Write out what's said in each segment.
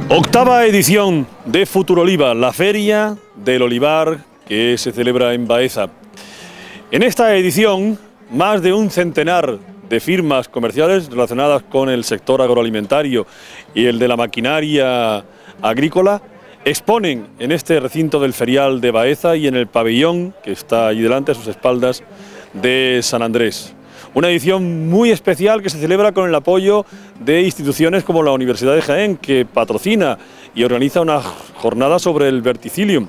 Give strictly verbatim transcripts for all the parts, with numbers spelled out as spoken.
Octava edición de Futuroliva, la feria del olivar que se celebra en Baeza. En esta edición, más de un centenar de firmas comerciales relacionadas con el sector agroalimentario y el de la maquinaria agrícola exponen en este recinto del ferial de Baeza y en el pabellón que está allí delante a sus espaldas de San Andrés. Una edición muy especial que se celebra con el apoyo de instituciones como la Universidad de Jaén, que patrocina y organiza una jornada sobre el verticillium,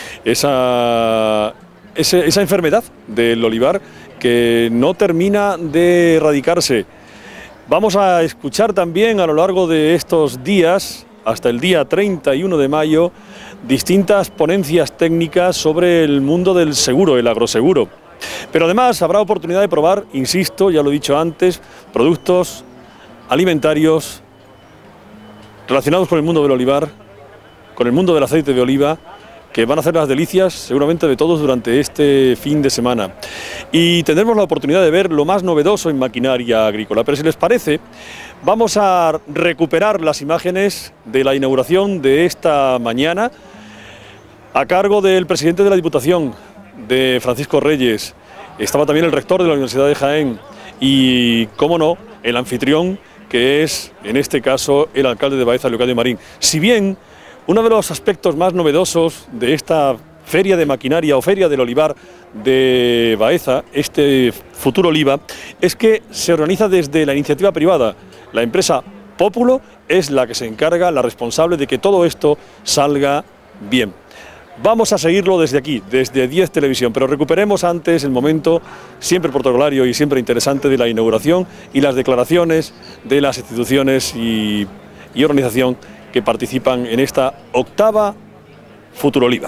esa, ese, esa enfermedad del olivar que no termina de erradicarse. Vamos a escuchar también a lo largo de estos días, hasta el día treinta y uno de mayo, distintas ponencias técnicas sobre el mundo del seguro, el agroseguro. Pero además habrá oportunidad de probar, insisto, ya lo he dicho antes, productos alimentarios relacionados con el mundo del olivar, con el mundo del aceite de oliva, que van a hacer las delicias seguramente de todos durante este fin de semana. Y tendremos la oportunidad de ver lo más novedoso en maquinaria agrícola. Pero si les parece, vamos a recuperar las imágenes de la inauguración de esta mañana a cargo del presidente de la Diputación, de Francisco Reyes. Estaba también el rector de la Universidad de Jaén y, cómo no, el anfitrión, que es, en este caso, el alcalde de Baeza, Leocadio Marín. Si bien uno de los aspectos más novedosos de esta feria de maquinaria o feria del olivar de Baeza, este Futuroliva, es que se organiza desde la iniciativa privada. La empresa Pópulo es la que se encarga, la responsable de que todo esto salga bien. Vamos a seguirlo desde aquí, desde diez Televisión, pero recuperemos antes el momento siempre protocolario y siempre interesante de la inauguración y las declaraciones de las instituciones y, y organización que participan en esta octava Futuroliva.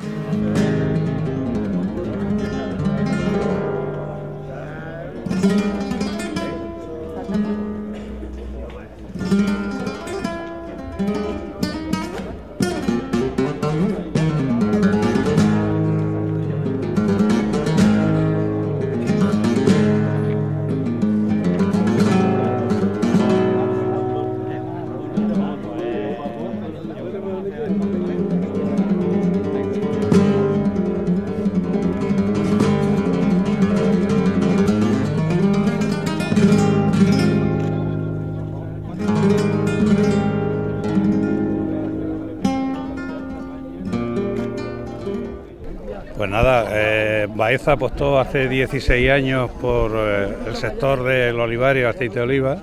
Pues nada, eh, Baeza apostó hace dieciséis años por eh, el sector del olivar y el aceite de oliva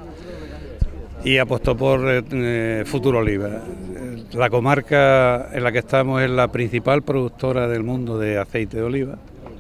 y apostó por eh, Futuroliva. La comarca en la que estamos es la principal productora del mundo de aceite de oliva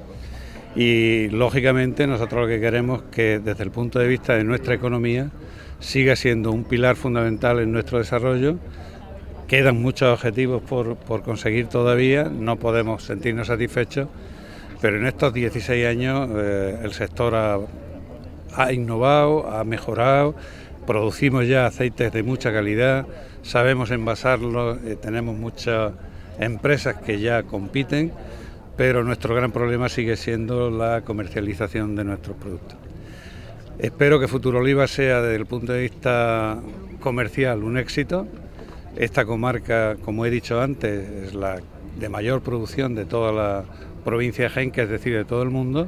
y lógicamente nosotros lo que queremos es que desde el punto de vista de nuestra economía siga siendo un pilar fundamental en nuestro desarrollo. Quedan muchos objetivos por, por conseguir todavía, no podemos sentirnos satisfechos, pero en estos dieciséis años eh, el sector ha, ha innovado, ha mejorado, producimos ya aceites de mucha calidad, sabemos envasarlos, eh, tenemos muchas empresas que ya compiten, pero nuestro gran problema sigue siendo la comercialización de nuestros productos. Espero que Futuroliva sea, desde el punto de vista comercial, un éxito. Esta comarca, como he dicho antes, es la de mayor producción de toda la provincia de Jaén, que es decir, de todo el mundo,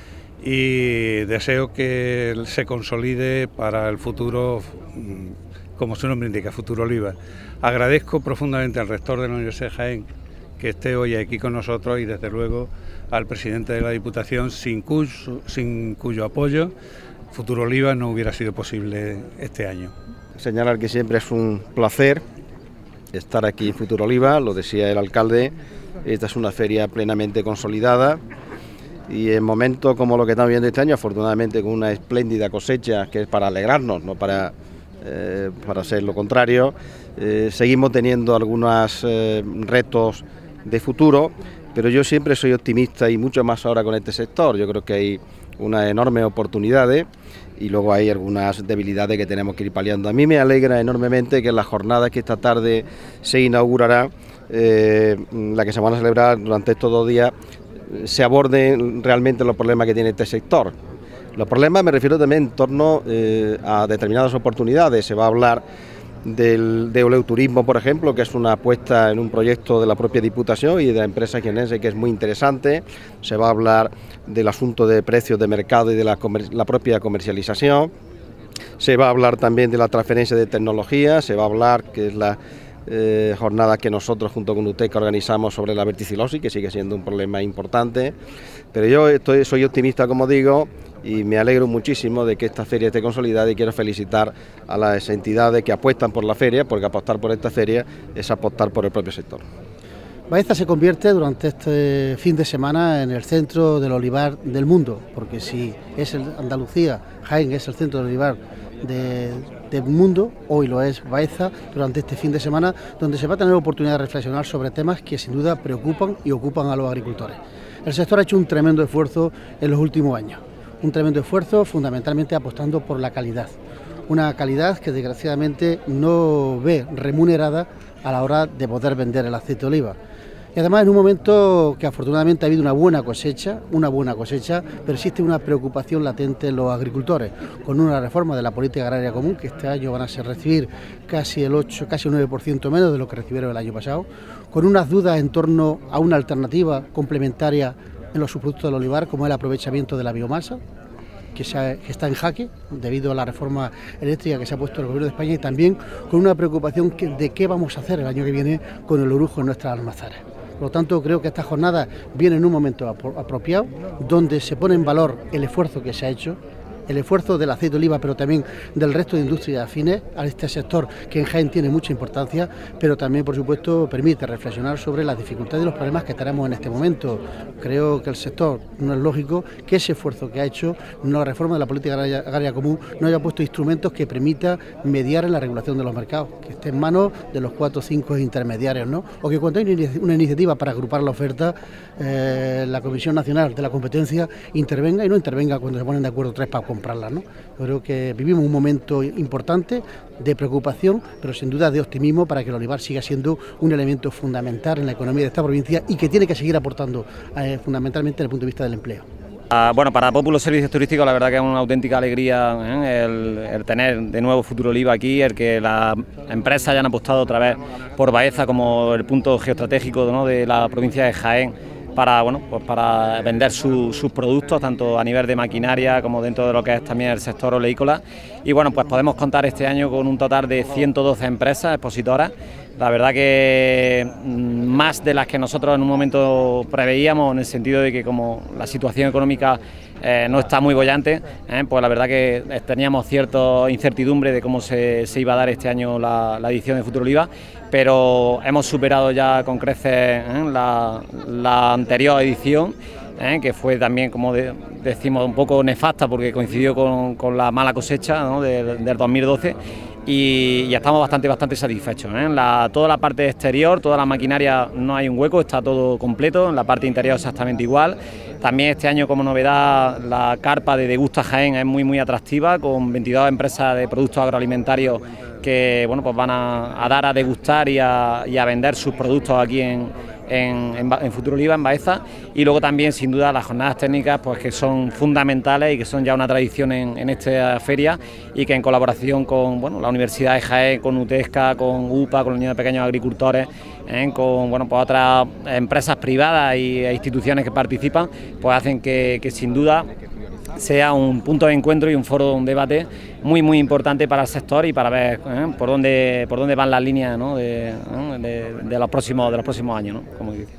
y deseo que se consolide para el futuro, como su nombre indica, Futuroliva. Agradezco profundamente al rector de la Universidad de Jaén que esté hoy aquí con nosotros y desde luego al presidente de la Diputación, sin cuyo, sin cuyo apoyo Futuroliva no hubiera sido posible este año. Señalar que siempre es un placer estar aquí en Futuroliva, lo decía el alcalde, esta es una feria plenamente consolidada y en momentos como lo que estamos viendo este año, afortunadamente con una espléndida cosecha que es para alegrarnos, no para, eh, para hacer lo contrario, eh, seguimos teniendo algunos eh, retos de futuro, pero yo siempre soy optimista y mucho más ahora con este sector. Yo creo que hay unas enormes oportunidades y luego hay algunas debilidades que tenemos que ir paliando. A mí me alegra enormemente que en las jornadas que esta tarde se inaugurará, eh, la que se van a celebrar durante estos dos días, se aborden realmente los problemas que tiene este sector. Los problemas me refiero también en torno eh, a determinadas oportunidades. Se va a hablar del, de Oleuturismo, por ejemplo, que es una apuesta en un proyecto de la propia Diputación y de la empresa jienense, que es muy interesante. Se va a hablar del asunto de precios de mercado y de la, comer, la propia comercialización. Se va a hablar también de la transferencia de tecnología, se va a hablar, que es la eh, jornada que nosotros junto con UTECA organizamos sobre la verticilosis, que sigue siendo un problema importante. Pero yo estoy, soy optimista, como digo, y me alegro muchísimo de que esta feria esté consolidada, y quiero felicitar a las entidades que apuestan por la feria, porque apostar por esta feria es apostar por el propio sector. Baeza se convierte durante este fin de semana en el centro del olivar del mundo, porque si es el Andalucía, Jaén es el centro del olivar de, del mundo, hoy lo es Baeza durante este fin de semana, donde se va a tener oportunidad de reflexionar sobre temas que sin duda preocupan y ocupan a los agricultores. El sector ha hecho un tremendo esfuerzo en los últimos años. Un tremendo esfuerzo fundamentalmente apostando por la calidad, una calidad que desgraciadamente no ve remunerada a la hora de poder vender el aceite de oliva. Y además en un momento que afortunadamente ha habido una buena cosecha, una buena cosecha, pero existe una preocupación latente en los agricultores, con una reforma de la política agraria común, que este año van a ser recibir casi el ocho, casi el nueve por ciento menos de lo que recibieron el año pasado, con unas dudas en torno a una alternativa complementaria en los subproductos del olivar, como el aprovechamiento de la biomasa, que, se ha, que está en jaque debido a la reforma eléctrica que se ha puesto el Gobierno de España, y también con una preocupación que, de qué vamos a hacer el año que viene con el orujo en nuestras almazaras. Por lo tanto, creo que esta jornada viene en un momento apropiado, donde se pone en valor el esfuerzo que se ha hecho, el esfuerzo del aceite de oliva, pero también del resto de industrias afines a este sector, que en Jaén tiene mucha importancia, pero también, por supuesto, permite reflexionar sobre las dificultades y los problemas que tenemos en este momento. Creo que el sector no es lógico que ese esfuerzo que ha hecho la reforma de la política agraria, agraria común no haya puesto instrumentos que permitan mediar en la regulación de los mercados, que esté en manos de los cuatro o cinco intermediarios, ¿no? O que cuando hay una iniciativa para agrupar la oferta, eh, la Comisión Nacional de la Competencia intervenga, y no intervenga cuando se ponen de acuerdo tres para comprarlas, ¿no? Yo creo que vivimos un momento importante de preocupación, pero sin duda de optimismo, para que el olivar siga siendo un elemento fundamental en la economía de esta provincia, y que tiene que seguir aportando eh, fundamentalmente desde el punto de vista del empleo. Uh, bueno, para Populo Servicios Turísticos la verdad que es una auténtica alegría ¿eh? el, el tener de nuevo Futuroliva aquí, el que las empresas hayan apostado otra vez por Baeza como el punto geoestratégico, ¿no?, de la provincia de Jaén, para, bueno, pues para vender su, sus productos, tanto a nivel de maquinaria como dentro de lo que es también el sector oleícola. Y bueno, pues podemos contar este año con un total de ciento doce empresas expositoras. La verdad que más de las que nosotros en un momento preveíamos, en el sentido de que como la situación económica eh, no está muy bollante, eh, pues la verdad que teníamos cierta incertidumbre de cómo se, se iba a dar este año la, la edición de Futuroliva, pero hemos superado ya con creces eh, la, la anterior edición, eh, que fue también, como de, decimos, un poco nefasta porque coincidió con, con la mala cosecha, ¿no?, de, del dos mil doce. Y ya estamos bastante bastante satisfechos, ¿eh? La, toda la parte exterior, toda la maquinaria, no hay un hueco, está todo completo, en la parte interior exactamente igual. También este año, como novedad, la carpa de Degusta Jaén es muy muy atractiva, con veintidós empresas de productos agroalimentarios que, bueno, pues van a, a dar a degustar y a, y a vender sus productos aquí en En, en, en Futuroliva, en Baeza. Y luego también, sin duda, las jornadas técnicas, pues que son fundamentales y que son ya una tradición en, en esta feria, y que en colaboración con, bueno, la Universidad de Jaén, con UTESCA, con U P A, con la Unión de Pequeños Agricultores, eh, con, bueno, pues otras empresas privadas y, e instituciones que participan, pues hacen que, que sin duda sea un punto de encuentro y un foro, un debate muy muy importante para el sector, y para ver ¿eh? por dónde por dónde van las líneas, ¿no?, de, ¿eh? de, de los próximos de los próximos años, ¿no?, como dice.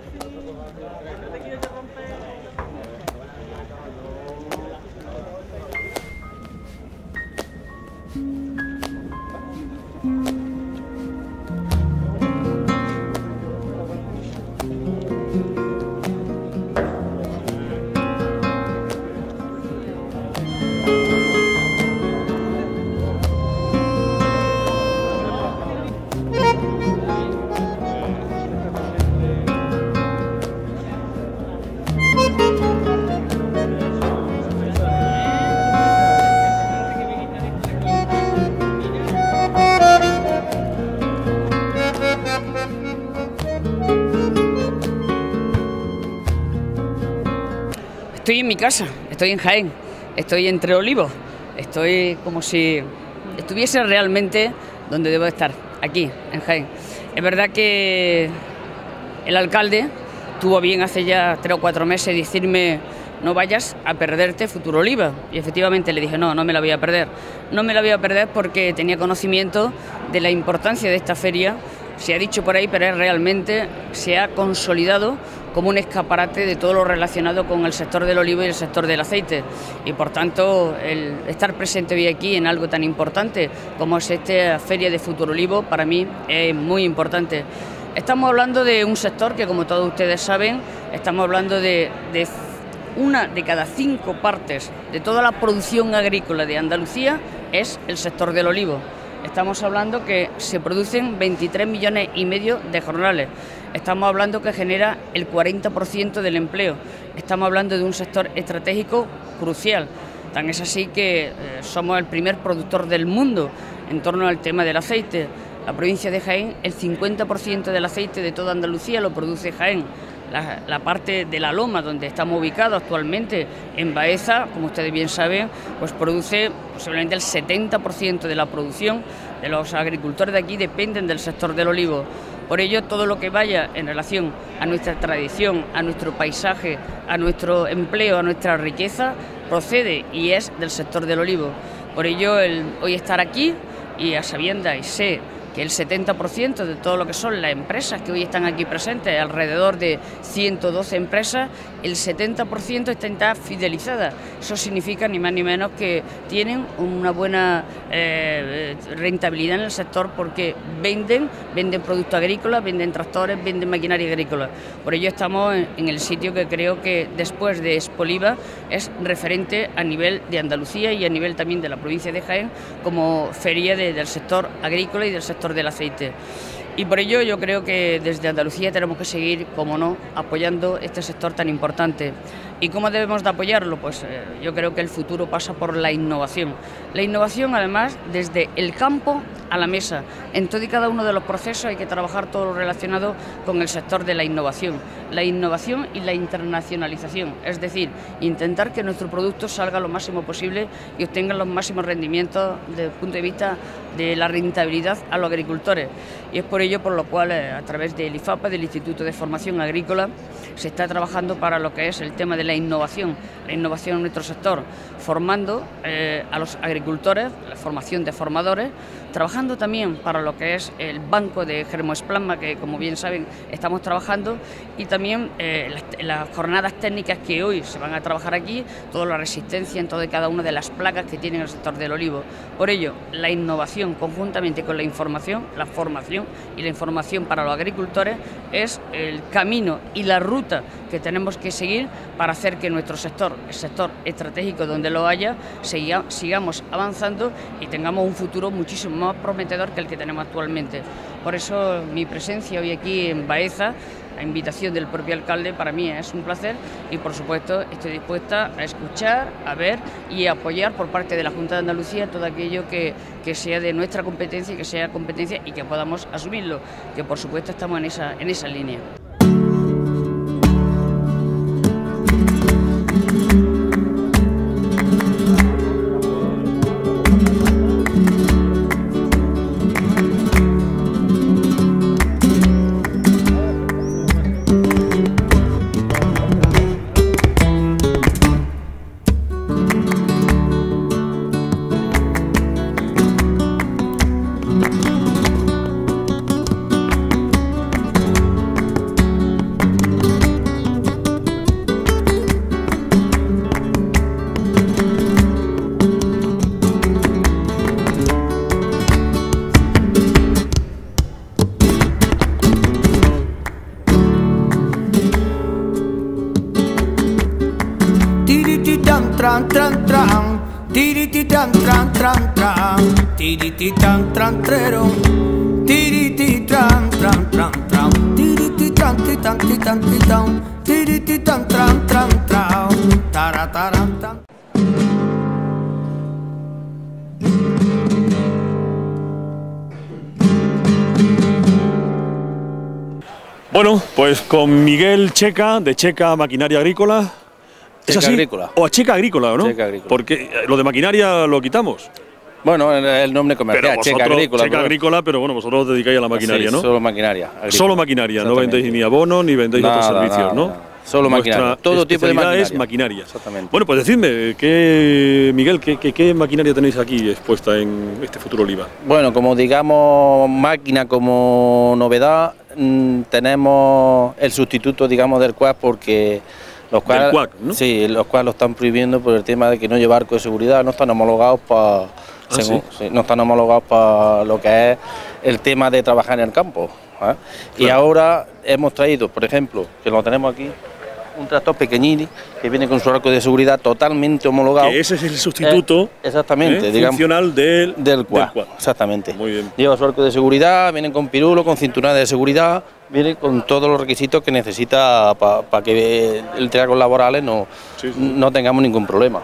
Estoy en mi casa, estoy en Jaén, estoy entre olivos, estoy como si estuviese realmente donde debo estar, aquí, en Jaén. Es verdad que el alcalde tuvo bien hace ya tres o cuatro meses decirme: no vayas a perderte Futuroliva. Y efectivamente le dije: no, no me la voy a perder. No me la voy a perder porque tenía conocimiento de la importancia de esta feria. Se ha dicho por ahí, pero realmente se ha consolidado como un escaparate de todo lo relacionado con el sector del olivo y el sector del aceite. Y por tanto, el estar presente hoy aquí en algo tan importante como es esta feria de Futurolivo, para mí es muy importante. Estamos hablando de un sector que, como todos ustedes saben, estamos hablando de, de una de cada cinco partes de toda la producción agrícola de Andalucía es el sector del olivo. Estamos hablando que se producen veintitrés millones y medio de jornales. Estamos hablando que genera el cuarenta por ciento del empleo. Estamos hablando de un sector estratégico crucial. Tan es así que eh, somos el primer productor del mundo en torno al tema del aceite. La provincia de Jaén, el cincuenta por ciento del aceite de toda Andalucía lo produce Jaén. La, la parte de la Loma, donde estamos ubicados actualmente, en Baeza, como ustedes bien saben, pues produce posiblemente el setenta por ciento de la producción de los agricultores de aquí dependen del sector del olivo. Por ello, todo lo que vaya en relación a nuestra tradición, a nuestro paisaje, a nuestro empleo, a nuestra riqueza, procede y es del sector del olivo. Por ello, el hoy estar aquí y a sabiendas y sé que el setenta por ciento de todo lo que son las empresas que hoy están aquí presentes, alrededor de ciento doce empresas, el setenta por ciento están fidelizadas. Eso significa ni más ni menos que tienen una buena eh, rentabilidad en el sector porque venden, venden productos agrícolas, venden tractores, venden maquinaria agrícola. Por ello estamos en, en el sitio que creo que después de Expoliva es referente a nivel de Andalucía y a nivel también de la provincia de Jaén como feria de, del sector agrícola y del sector del aceite. Y por ello yo creo que desde Andalucía tenemos que seguir, como no, apoyando este sector tan importante. ¿Y cómo debemos de apoyarlo? Pues eh, yo creo que el futuro pasa por la innovación. La innovación, además, desde el campo a la mesa. En todo y cada uno de los procesos hay que trabajar todo lo relacionado con el sector de la innovación. La innovación y la internacionalización, es decir, intentar que nuestro producto salga lo máximo posible y obtenga los máximos rendimientos desde el punto de vista de la rentabilidad a los agricultores. Y es por ello por lo cual, eh, a través del IFAPA, del Instituto de Formación Agrícola, se está trabajando para lo que es el tema de la innovación, la innovación en nuestro sector, formando eh, a los agricultores, la formación de formadores, trabajando también para lo que es el banco de germoesplasma, que como bien saben estamos trabajando, y también eh, las, las jornadas técnicas que hoy se van a trabajar aquí, toda la resistencia en toda y cada una de las placas que tiene el sector del olivo. Por ello, la innovación conjuntamente con la información, la formación y la información para los agricultores es el camino y la ruta que tenemos que seguir para hacer que nuestro sector, el sector estratégico donde lo haya, siga, sigamos avanzando y tengamos un futuro muchísimo más prometedor que el que tenemos actualmente. Por eso mi presencia hoy aquí en Baeza, a invitación del propio alcalde, para mí es un placer y por supuesto estoy dispuesta a escuchar, a ver y a apoyar por parte de la Junta de Andalucía todo aquello que, que sea de nuestra competencia y que sea competencia y que podamos asumirlo, que por supuesto estamos en esa, en esa línea. Tran tran tran, tiriti tran tran tran tran, tiriti tran tran treron, tiriti tran tran tran tran, tiriti tran tran tran tran, tiriti tran tran tran tran, tarataran tan. Bueno, pues con Miguel Checa, de Checa Maquinaria Agrícola. ¿Es Checa así? Agrícola. O a Checa Agrícola, ¿no? Checa Agrícola. Porque lo de maquinaria lo quitamos. Bueno, el nombre comercial, Checa Agrícola. Checa Agrícola, pero bueno, vosotros os dedicáis a la maquinaria, sí, ¿no? Solo maquinaria. Agrícola. Solo maquinaria, no vendéis ni abonos ni vendéis nada, otros servicios, nada, ¿no? Nada. Solo maquinaria, todo tipo de maquinaria. es maquinaria. Exactamente. Bueno, pues decidme, ¿qué, Miguel, ¿qué, qué, qué maquinaria tenéis aquí expuesta en este Futuro Oliva? Bueno, como digamos máquina como novedad, mmm, tenemos el sustituto, digamos, del Quad, porque los Quad, del Quad, ¿no? Sí, los Quad lo están prohibiendo por el tema de que no lleva arco de seguridad, no están homologados para, ¿Ah, sí? sí, no están homologados para lo que es el tema de trabajar en el campo. ¿eh? Claro. Y ahora hemos traído, por ejemplo, que lo tenemos aquí, un tractor pequeñini que viene con su arco de seguridad totalmente homologado. Que ese es el sustituto eh, exactamente, eh, digamos, funcional del, del Quad. Del Quad. Exactamente. Muy bien. Lleva su arco de seguridad, viene con pirulo, con cinturón de seguridad, viene con todos los requisitos que necesita para pa que el triángulo laborales no, sí, sí. no tengamos ningún problema.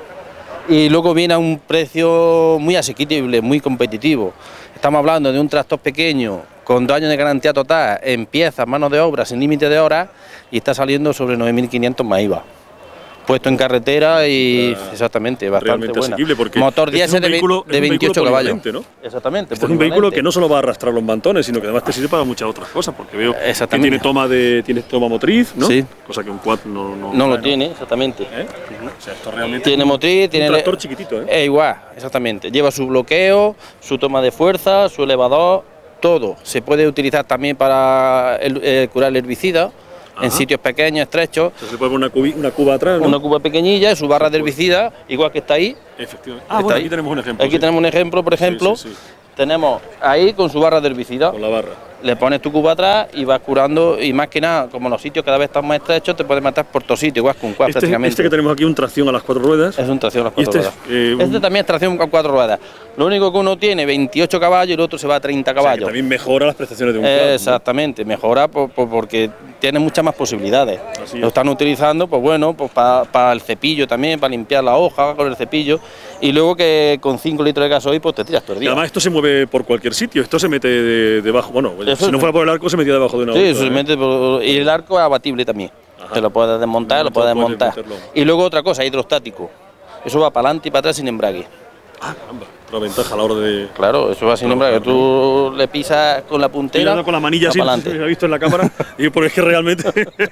Y luego viene a un precio muy asequible, muy competitivo. Estamos hablando de un tractor pequeño con dos años de garantía total, en piezas, manos de obra, sin límite de horas, y está saliendo sobre nueve mil quinientos más I V A. Puesto en carretera y ah, exactamente, bastante buena. Porque motor diésel este de, de veintiocho caballos. ¿No? Exactamente. Este es un vehículo que no solo va a arrastrar los mantones, sino que además te sirve para muchas otras cosas, porque veo que tiene toma de tiene toma motriz, ¿no? Sí. Cosa que un Quad no no, no lo ¿no? tiene, exactamente. ¿Eh? O sea, esto realmente tiene motriz, tiene un tractor chiquitito, ¿eh? Es igual, exactamente. Lleva su bloqueo, su toma de fuerza, su elevador, todo. Se puede utilizar también para el, eh, curar el herbicida. Ajá. En sitios pequeños, estrechos. Entonces se puede poner una, cubi, una cuba atrás, ¿no? Una cuba pequeñilla, su barra de herbicida, igual que está ahí. Efectivamente. Ah, bueno, ahí. Aquí tenemos un ejemplo. Aquí sí. tenemos un ejemplo, por ejemplo. Sí, sí, sí. Tenemos ahí con su barra de herbicida. Con la barra. Le pones tu cuba atrás y vas curando, y más que nada, como los sitios cada vez están más estrechos, te puedes matar por todos sitios, igual con Quad este, prácticamente. Este que tenemos aquí, un tracción a las cuatro ruedas. Es un tracción a las cuatro este ruedas. Es, eh, este un... también es tracción con cuatro ruedas. Lo único que uno tiene veintiocho caballos y el otro se va a treinta caballos. O sea, que también mejora las prestaciones de un Quad. Eh, exactamente, ¿no? Mejora por, por, porque tiene muchas más posibilidades. Así Lo están utilizando, pues bueno, pues para pa el cepillo también, para limpiar la hoja con el cepillo. Y luego que con cinco litros de gasoil, pues te tiras todo el día. Y además esto se mueve por cualquier sitio, esto se mete de, debajo, bueno, eso si no fuera por el arco se metía debajo de una Sí, otra, eso se ¿eh? mete por, y el arco es abatible también. Ajá. Te lo puedes desmontar, no, lo puedes desmontar. Y luego otra cosa, hidrostático. Eso va para adelante y para atrás sin embrague. Ah, caramba, otra ventaja a la hora de... Claro, eso va sin embrague. Tú le pisas con la puntera. Estoy con la manilla así, se ha visto en la cámara, y porque es que realmente...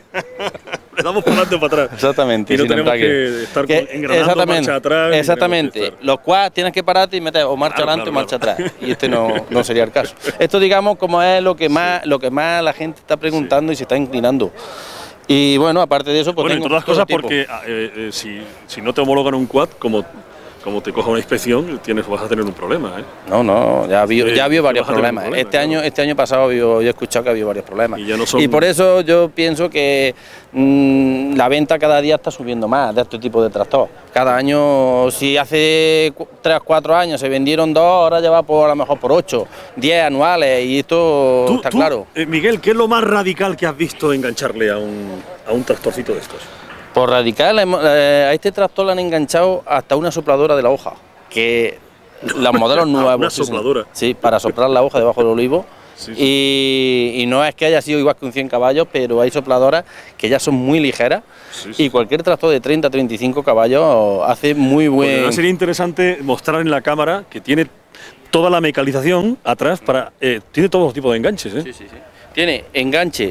Le damos para adelante o para atrás. Exactamente. Y no sin tenemos embrague. que estar que, engranando marcha atrás. Exactamente. Los Quad tienes que pararte y meter o marcha claro, adelante claro, o marcha claro. atrás. Y este no, no sería el caso. Esto, digamos, como es lo que más, sí. lo que más la gente está preguntando sí. y se está inclinando. Y bueno, aparte de eso, pues bueno, tengo entre otras cosas, porque eh, eh, si, si no te homologan un Quad, como como te coja una inspección, tienes, vas a tener un problema, ¿eh? No, no, ya había, ya había varios problemas. Problema, este, claro. año, este año pasado yo, yo he escuchado que había varios problemas. Y, ya no son... y por eso yo pienso que mmm, la venta cada día está subiendo más de este tipo de tractor. Cada año, si hace tres, cuatro años se vendieron dos, ahora ya va por, a lo mejor por ocho, diez anuales, y esto ¿Tú, está tú, claro. Eh, Miguel, ¿qué es lo más radical que has visto engancharle a un, a un tractorcito de estos? Por radical, a este tractor le han enganchado hasta una sopladora de la hoja, que los modelos nuevos... ¿Una sopladora? Sí, para soplar la hoja debajo del olivo. Sí, sí. Y, y no es que haya sido igual que un cien caballos, pero hay sopladoras que ya son muy ligeras, sí, sí. y cualquier tractor de treinta a treinta y cinco caballos hace muy buen... Bueno, sería interesante mostrar en la cámara que tiene toda la mecanización atrás, para eh, tiene todos los tipos de enganches, ¿eh? Sí, sí, sí. Tiene enganche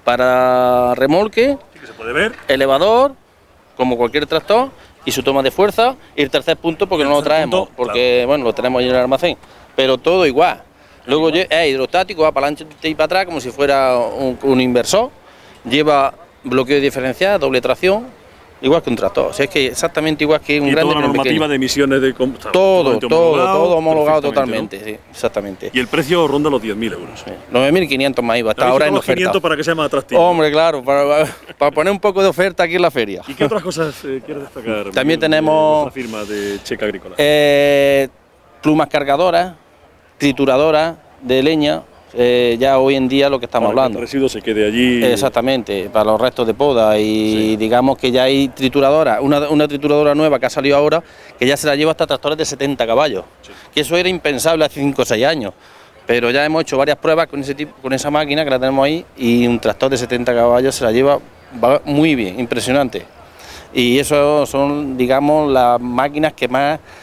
para remolque, sí, que se puede ver, elevador, como cualquier tractor, y su toma de fuerza, y el tercer punto porque el no lo traemos, punto, porque claro. bueno, lo tenemos ahí en el almacén, pero todo igual. Luego igual. Es hidrostático, va para adelante y para atrás como si fuera un, un inversor, lleva bloqueo diferencial, doble tracción, igual que un tractor, o sea, es que exactamente igual que un y grande. Toda la normativa pequeño. de emisiones de todo, todo, todo homologado totalmente, ¿no? Sí, exactamente. Y el precio ronda los diez mil euros. Sí. nueve mil quinientos más I V A, hasta ahora en oferta. quinientos para que sea más atractivo. Hombre, claro, para, para poner un poco de oferta aquí en la feria. ¿Y qué otras cosas eh, quieres destacar? También Miguel, tenemos... otra firma de Checa Agrícola. Eh, plumas cargadoras, trituradoras de leña. Eh, ya hoy en día lo que estamos para hablando. Que el residuo se quede allí. Exactamente, para los restos de poda y sí. digamos que ya hay trituradora, una, una trituradora nueva que ha salido ahora, que ya se la lleva hasta tractores de setenta caballos, sí. que eso era impensable hace cinco o seis años, pero ya hemos hecho varias pruebas con, ese tipo, con esa máquina que la tenemos ahí y un tractor de setenta caballos se la lleva va muy bien, impresionante. Y eso son, digamos, las máquinas que más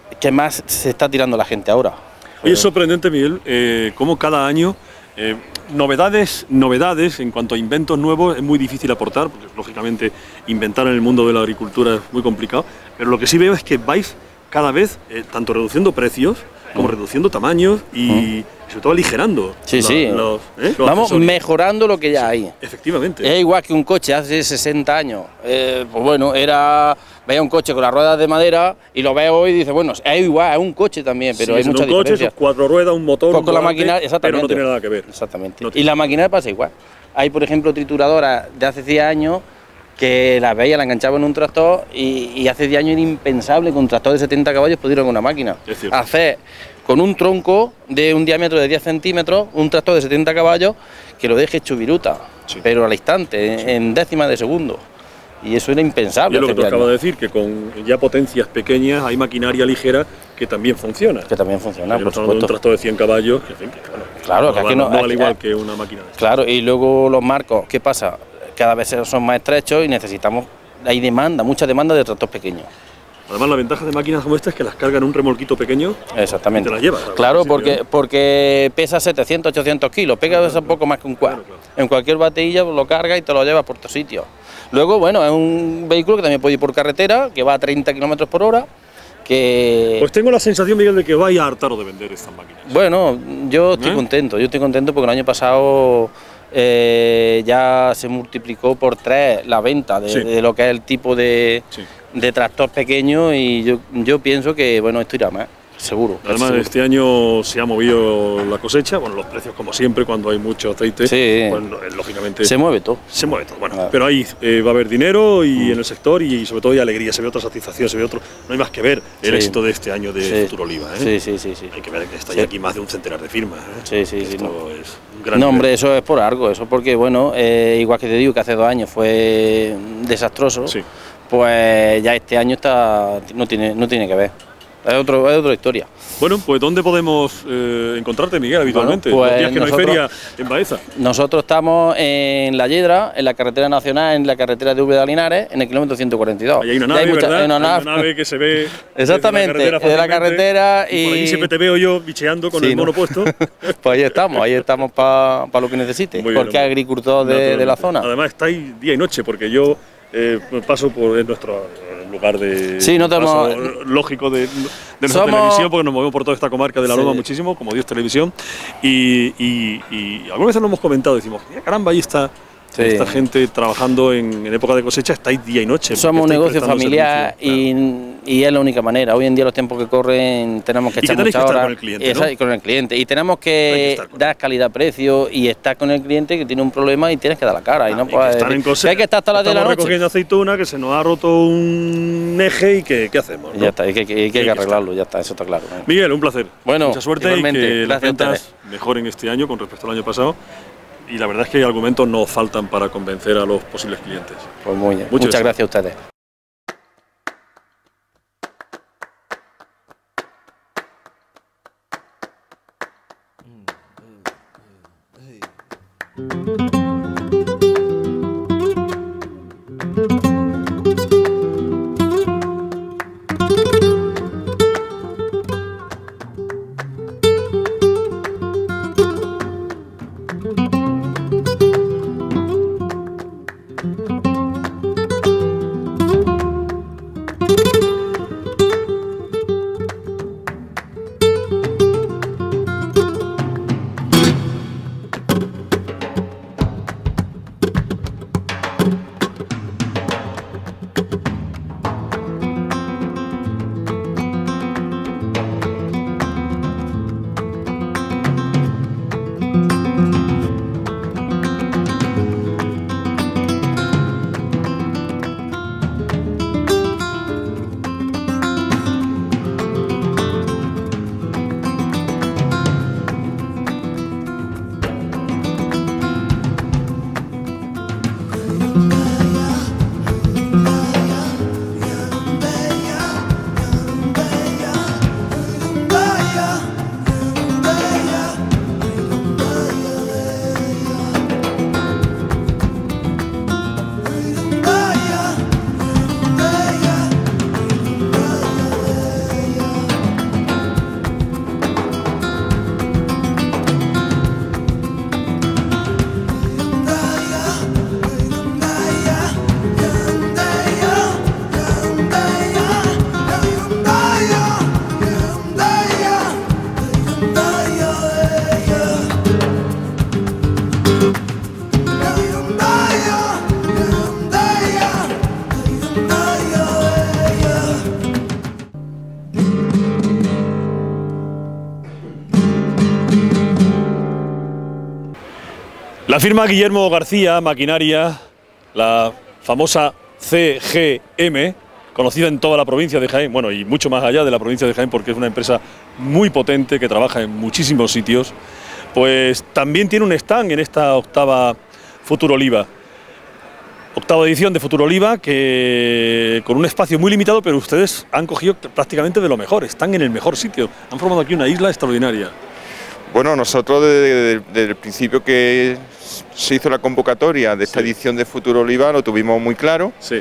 que más se está tirando la gente ahora. Oye, es sorprendente, Miguel, eh, cómo cada año eh, novedades, novedades en cuanto a inventos nuevos es muy difícil aportar, porque lógicamente inventar en el mundo de la agricultura es muy complicado, pero lo que sí veo es que vais cada vez eh, tanto reduciendo precios como reduciendo tamaños y, y sobre todo aligerando. Sí, la, sí. Los, ¿eh? los Vamos accesorios. mejorando lo que ya hay. Efectivamente. Es igual que un coche hace sesenta años. Eh, pues bueno, era veía un coche con las ruedas de madera y lo veo hoy y dice, bueno, es igual, es un coche también, pero sí, hay mucha un coche, diferencia. sus cuatro ruedas, un motor, pues un con la volante, maquinaria, exactamente. pero no tiene nada que ver. Exactamente. No y la maquinaria pasa igual. Hay, por ejemplo, trituradoras de hace cien años que las veía, la enganchaba en un tractor y, y hace diez años era impensable que un tractor de setenta caballos pudiera con una máquina. Es cierto. Hacer con un tronco de un diámetro de diez centímetros, un tractor de setenta caballos, que lo deje hecho viruta, sí. pero al instante, sí. en décimas de segundo. Y eso era impensable. Y es lo que tú acabas de decir, que con ya potencias pequeñas hay maquinaria ligera que también funciona. Que también funciona, por supuesto. Un tractor de cien caballos, que, en fin, que, bueno, claro, no, que aquí no, no, no vale aquí, igual que una máquina. Claro, y luego los marcos, ¿qué pasa? Cada vez son más estrechos y necesitamos, hay demanda, mucha demanda de tractores pequeños. Además, la ventaja de máquinas como esta es que las cargan en un remolquito pequeño. Exactamente. Y te las llevas. Claro, porque, porque pesa setecientos, ochocientos kilos, pega claro, un poco más que un cuadro. Claro, claro. En cualquier batería lo carga y te lo llevas por todos sitios. Luego, bueno, es un vehículo que también puede ir por carretera, que va a treinta kilómetros por hora. Que... Pues tengo la sensación, Miguel, de que vais a hartaros de vender estas máquinas. Bueno, yo estoy ¿Eh? contento, yo estoy contento porque el año pasado eh, ya se multiplicó por tres la venta de, sí. de lo que es el tipo de, sí. de tractor pequeño y yo, yo pienso que, bueno, esto irá más. Seguro. Además, seguro. este año se ha movido la cosecha, bueno, los precios como siempre, cuando hay mucho aceite, sí. pues, lógicamente... Se mueve todo. Se mueve todo, bueno, claro. Pero ahí eh, va a haber dinero y mm. en el sector y sobre todo hay alegría, se ve otra satisfacción, se ve otro... No hay más que ver el sí. éxito de este año de sí. Futuro Oliva, ¿eh? Sí, sí, sí, sí. Hay que ver que está sí. ya aquí más de un centenar de firmas, ¿eh? Sí, sí, Esto sí. No. es un gran no, hombre, nivel. eso es por algo, eso porque, bueno, eh, igual que te digo que hace dos años fue desastroso, sí. pues ya este año está no tiene, no tiene que ver. Es, otro, es otra historia. Bueno, pues ¿dónde podemos eh, encontrarte, Miguel, habitualmente? Bueno, pues los días que nosotros, no hay feria en Baeza. Nosotros estamos en La Yedra, en la carretera nacional, en la carretera de Úbeda de Linares, en el kilómetro ciento cuarenta y dos. Ahí hay una nave, hay mucha, ¿verdad? Hay una nave, hay una nave que se ve exactamente, desde la carretera, de la carretera y... y... Por allí siempre te veo yo bicheando con sí, el mono ¿no? puesto. Pues ahí estamos, ahí estamos para pa lo que necesite, bien, porque es agricultor de, de la zona. Además estáis día y noche, porque yo eh, paso por nuestro... lugar de sí, no tenemos... lógico de, de nuestra Somos... televisión, porque nos movemos por toda esta comarca de la Loma sí. muchísimo, como Dios Televisión, y, y, y algunas veces lo hemos comentado, decimos, caramba, ahí está sí. esta gente trabajando en, en época de cosecha, estáis día y noche. Somos un negocio familiar y, claro. y es la única manera. Hoy en día los tiempos que corren tenemos que echar muchas horas con el cliente, ¿no? y con el cliente y tenemos que, que dar calidad-precio y estar con el cliente que tiene un problema y tienes que dar la cara. Ah, y no y puedes, que, que hay que estar hasta las diez de la noche. Recogiendo aceituna, que se nos ha roto un eje y que ¿qué hacemos? ¿no? Ya está, hay que, que, hay que, hay que arreglarlo, ya está, eso está claro. ¿no? Miguel, un placer. Bueno, mucha suerte igualmente, y que las ventas mejoren este año con respecto al año pasado. Y la verdad es que argumentos no faltan para convencer a los posibles clientes. Pues muy bien. Muchas, Muchas gracias a ustedes. La firma Guillermo García Maquinaria, la famosa C G M, conocida en toda la provincia de Jaén, bueno, y mucho más allá de la provincia de Jaén, porque es una empresa muy potente que trabaja en muchísimos sitios, pues también tiene un stand en esta octava Futuroliva. Octava edición de Futuroliva, que con un espacio muy limitado, pero ustedes han cogido prácticamente de lo mejor, están en el mejor sitio, han formado aquí una isla extraordinaria. Bueno, nosotros desde, desde el principio que se hizo la convocatoria de esta sí. edición de Futuroliva lo tuvimos muy claro sí.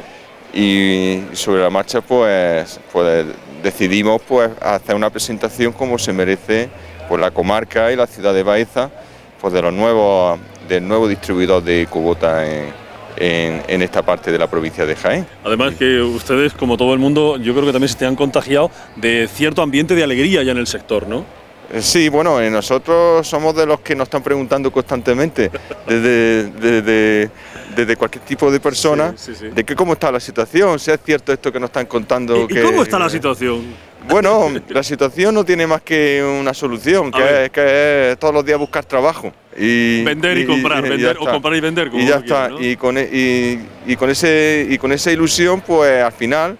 y sobre la marcha pues, pues decidimos pues, hacer una presentación como se merece pues, la comarca y la ciudad de Baeza, pues, de los nuevos, del nuevo distribuidor de cubota en, en, en esta parte de la provincia de Jaén. Además que ustedes, como todo el mundo, yo creo que también se te han contagiado de cierto ambiente de alegría ya en el sector, ¿no? Sí, bueno, nosotros somos de los que nos están preguntando constantemente, desde, desde, desde cualquier tipo de persona, sí, sí, sí. de que cómo está la situación, si es cierto esto que nos están contando. ¿Y, que, ¿y cómo está la situación? Bueno, la situación no tiene más que una solución, que es, que es todos los días buscar trabajo. Y, vender y, y comprar, y, vender y o comprar y vender. Como y ya está, quieras, ¿no? y, con, y, y, con ese, y con esa ilusión, pues al final...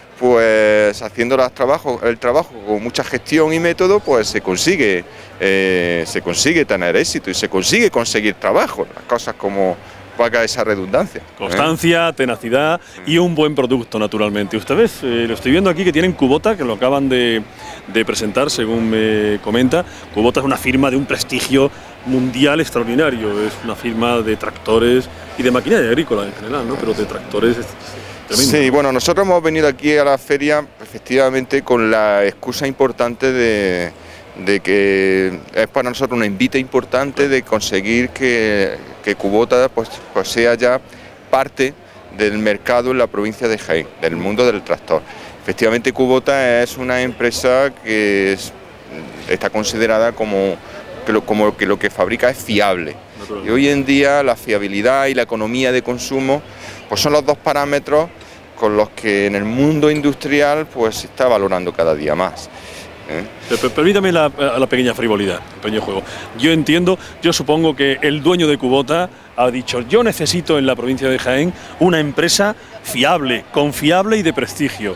pues haciendo los trabajos, el trabajo con mucha gestión y método, pues se consigue, eh, se consigue tener éxito y se consigue conseguir trabajo, las cosas como valga esa redundancia. Constancia, ¿eh? Tenacidad y un buen producto, naturalmente. Ustedes, eh, lo estoy viendo aquí, que tienen Kubota, que lo acaban de, de presentar, según me comenta. Kubota es una firma de un prestigio mundial extraordinario, es una firma de tractores y de maquinaria agrícola en general, ¿no? Pero de tractores... Tremendo. Sí, bueno, nosotros hemos venido aquí a la feria efectivamente con la excusa importante de, de que es para nosotros una invita importante de conseguir que, que Kubota pues, pues sea ya parte del mercado en la provincia de Jaén, del mundo del tractor. Efectivamente Kubota es una empresa que es, está considerada como que, lo, como que lo que fabrica es fiable. Y hoy en día la fiabilidad y la economía de consumo pues son los dos parámetros con los que en el mundo industrial pues se está valorando cada día más. ¿eh? Permítame la, la pequeña frivolidad, el pequeño juego. Yo entiendo, yo supongo que el dueño de Kubota ha dicho, yo necesito en la provincia de Jaén una empresa fiable, confiable y de prestigio.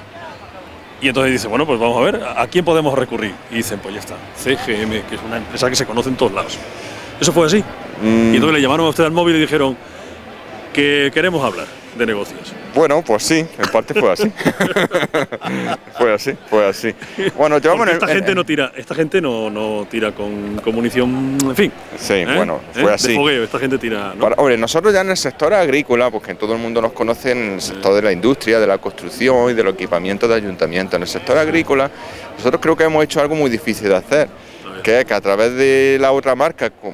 Y entonces dice, bueno, pues vamos a ver, ¿a quién podemos recurrir? Y dicen, pues ya está, C G M, que es una empresa que se conoce en todos lados. ¿Eso fue así? Mm. Y entonces le llamaron a usted al móvil y dijeron que queremos hablar de negocios. Bueno, pues sí, en parte fue así. fue así, fue así. Bueno, llevamos esta en, gente en, no tira, esta gente no, no tira con, con munición, en fin. Sí, ¿eh? bueno, fue ¿Eh? así. De fogueo, esta gente tira, ¿no? Para, hombre, nosotros ya en el sector agrícola, porque todo el mundo nos conoce en el sector de la industria, de la construcción y de los equipamientos de ayuntamientos. En el sector agrícola, nosotros creo que hemos hecho algo muy difícil de hacer, que es que a través de la otra marca, con,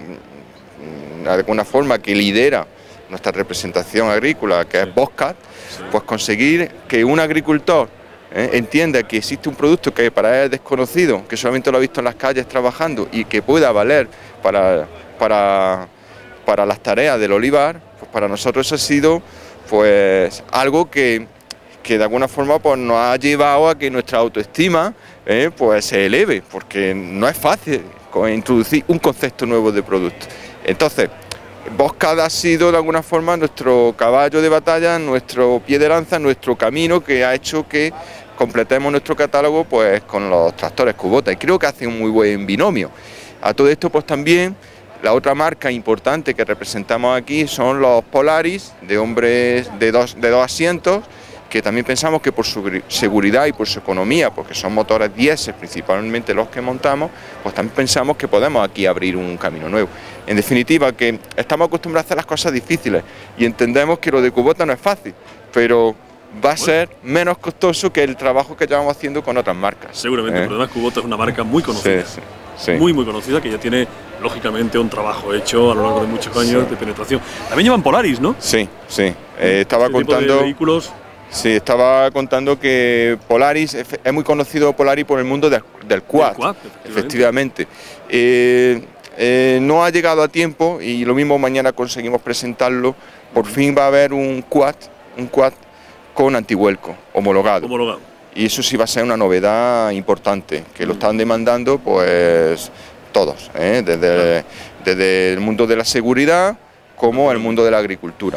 de alguna forma que lidera nuestra representación agrícola, que es Boscat, pues conseguir que un agricultor eh, entienda que existe un producto que para él es desconocido, que solamente lo ha visto en las calles trabajando y que pueda valer para, para, para las tareas del olivar, pues para nosotros eso ha sido pues algo que, que de alguna forma pues, nos ha llevado a que nuestra autoestima eh, pues, se eleve, porque no es fácil introducir un concepto nuevo de producto. Entonces, Boscat ha sido de alguna forma nuestro caballo de batalla, nuestro pie de lanza, nuestro camino que ha hecho que completemos nuestro catálogo pues con los tractores Kubota y creo que hace un muy buen binomio. A todo esto pues también la otra marca importante que representamos aquí son los Polaris de hombres de dos, de dos asientos, que también pensamos que por su seguridad y por su economía, porque son motores diésel principalmente los que montamos, pues también pensamos que podemos aquí abrir un camino nuevo. En definitiva, que estamos acostumbrados a hacer las cosas difíciles y entendemos que lo de Kubota no es fácil, pero va a ser menos costoso que el trabajo que llevamos haciendo con otras marcas. Seguramente, ¿eh? Pero además Kubota es una marca muy conocida, sí, sí, sí. muy muy conocida, que ya tiene lógicamente un trabajo hecho a lo largo de muchos años sí. de penetración. También llevan Polaris, ¿no? Sí, sí. Eh, estaba este contando... tipo de vehículos... Sí, estaba contando que Polaris, es muy conocido Polaris por el mundo del, del quad, del quad efectivamente. efectivamente. Eh, eh, no ha llegado a tiempo y lo mismo mañana conseguimos presentarlo. Por fin va a haber un quad, un quad con antivuelco, homologado. homologado. Y eso sí va a ser una novedad importante, que lo están demandando pues todos, ¿eh? desde, desde el mundo de la seguridad, como el mundo de la agricultura.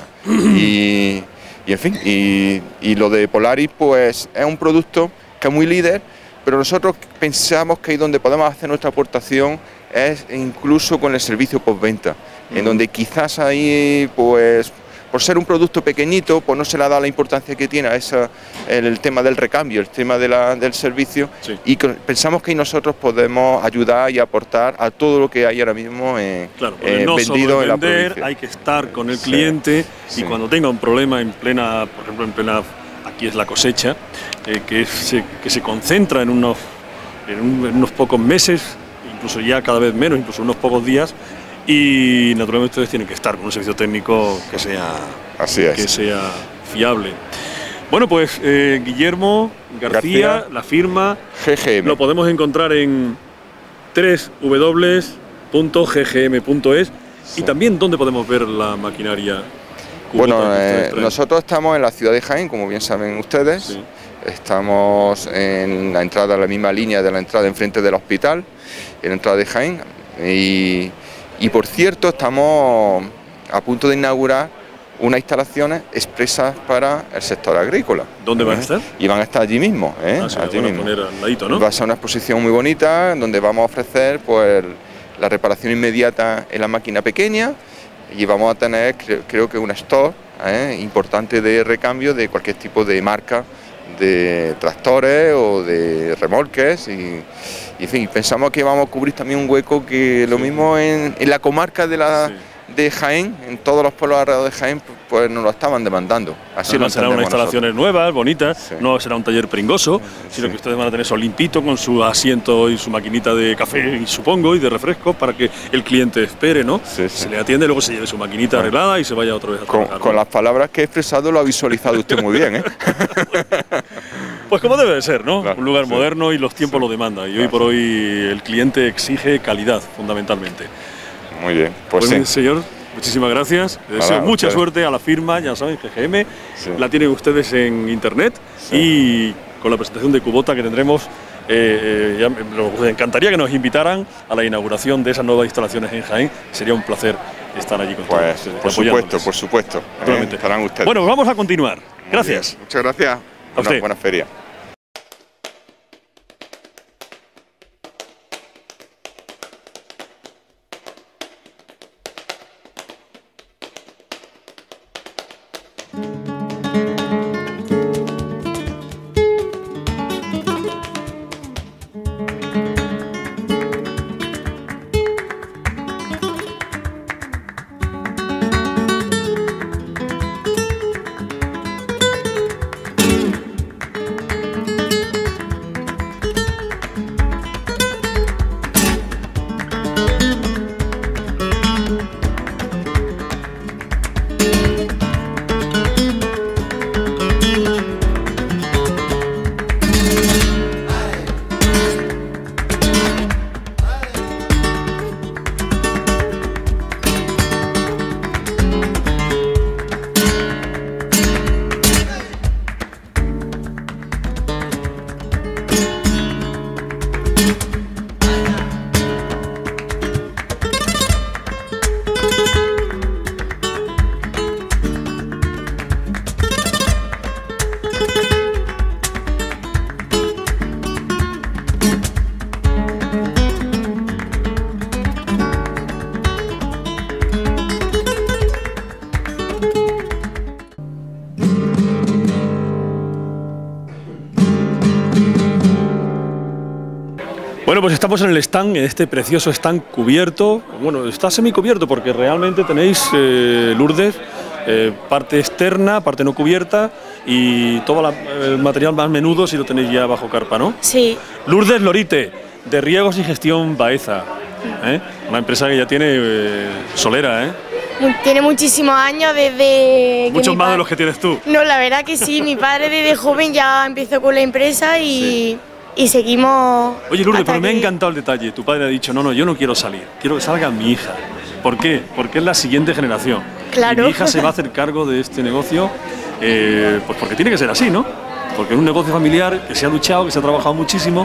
Y, y en fin, y, y lo de Polaris pues es un producto que es muy líder, pero nosotros pensamos que ahí donde podemos hacer nuestra aportación es incluso con el servicio postventa, en donde quizás ahí pues por ser un producto pequeñito, pues no se le ha dado la importancia que tiene a esa, el, el tema del recambio, el tema de la, del servicio, sí. Y que pensamos que ahí nosotros podemos ayudar y aportar a todo lo que hay ahora mismo en, claro, eh, no vendido solo en la vender, provincia. Hay que estar con el cliente, sí, y sí. Cuando tenga un problema en plena, por ejemplo, en plena, aquí es la cosecha, eh, que, se, que se concentra en unos, en, un, en unos pocos meses, incluso ya cada vez menos, incluso unos pocos días, y naturalmente ustedes tienen que estar con un servicio técnico que sea, Así es. que sea fiable. Bueno, pues eh, Guillermo García, García, la firma G G M. Lo podemos encontrar en doble u doble u doble u punto g g m punto es, sí. Y también dónde podemos ver la maquinaria. Bueno, eh, nosotros estamos en la ciudad de Jaén, como bien saben ustedes. Sí. Estamos en la entrada, la misma línea de la entrada enfrente del hospital, en la entrada de Jaén. Y, y por cierto, estamos a punto de inaugurar unas instalaciones expresas para el sector agrícola. ¿Dónde ¿eh? van a estar? Y van a estar allí mismo. ¿eh? Ah, sí, allí mismo. Poner al ladito, ¿no? Va a ser una exposición muy bonita, donde vamos a ofrecer pues, la reparación inmediata en la máquina pequeña, y vamos a tener, creo, creo que un stock ¿eh? importante de recambio de cualquier tipo de marca de tractores o de remolques, y, y en fin, pensamos que vamos a cubrir también un hueco que lo sí. mismo en, en la comarca de la... Sí. de Jaén, en todos los pueblos alrededor de Jaén, pues nos lo estaban demandando. Así no serán unas instalaciones nosotros. nuevas, bonitas, sí. No será un taller pringoso, sí. Sino que ustedes van a tener eso limpito con su asiento y su maquinita de café, y supongo, y de refrescos para que el cliente espere, ¿no? Sí, sí. Se le atiende, luego se lleve su maquinita bueno. arreglada y se vaya otra vez a trabajar. Con, con ¿no? las palabras que he expresado lo ha visualizado usted muy bien, ¿eh? Pues como debe de ser, ¿no? Claro, un lugar sí. moderno y los tiempos sí. lo demandan. Y claro, hoy por sí. hoy el cliente exige calidad, fundamentalmente. Muy bien, pues, pues sí. señor, muchísimas gracias. Les deseo Hola, mucha ustedes. suerte a la firma, ya saben, G G M. Sí. La tienen ustedes en internet, sí. Y con la presentación de Kubota que tendremos, eh, eh, ya me, me encantaría que nos invitaran a la inauguración de esas nuevas instalaciones en Jaén. Sería un placer estar allí con pues, todos. Por supuesto, por supuesto. Eh, estarán ustedes. Bueno, vamos a continuar. Gracias. Bien. Muchas gracias. A usted. Una buena feria. Bueno, pues estamos en el stand, en este precioso stand cubierto. Bueno, está semicubierto porque realmente tenéis, eh, Lourdes, eh, parte externa, parte no cubierta, y todo la, el material más menudo si lo tenéis ya bajo carpa, ¿no? Sí. Lourdes Lorite, de Riegos y Gestión Baeza, ¿eh? Una empresa que ya tiene eh, solera, ¿eh? Tiene muchísimos años desde... Muchos más de los que tienes tú. No, la verdad que sí, mi padre desde joven ya empezó con la empresa y... Sí. Y seguimos... Oye, Lourdes, pero me ha encantado el detalle. Tu padre ha dicho, no, no, yo no quiero salir, quiero que salga mi hija. ¿Por qué? Porque es la siguiente generación. Claro. Y mi hija se va a hacer cargo de este negocio, eh, pues porque tiene que ser así, ¿no? Porque es un negocio familiar que se ha luchado, que se ha trabajado muchísimo,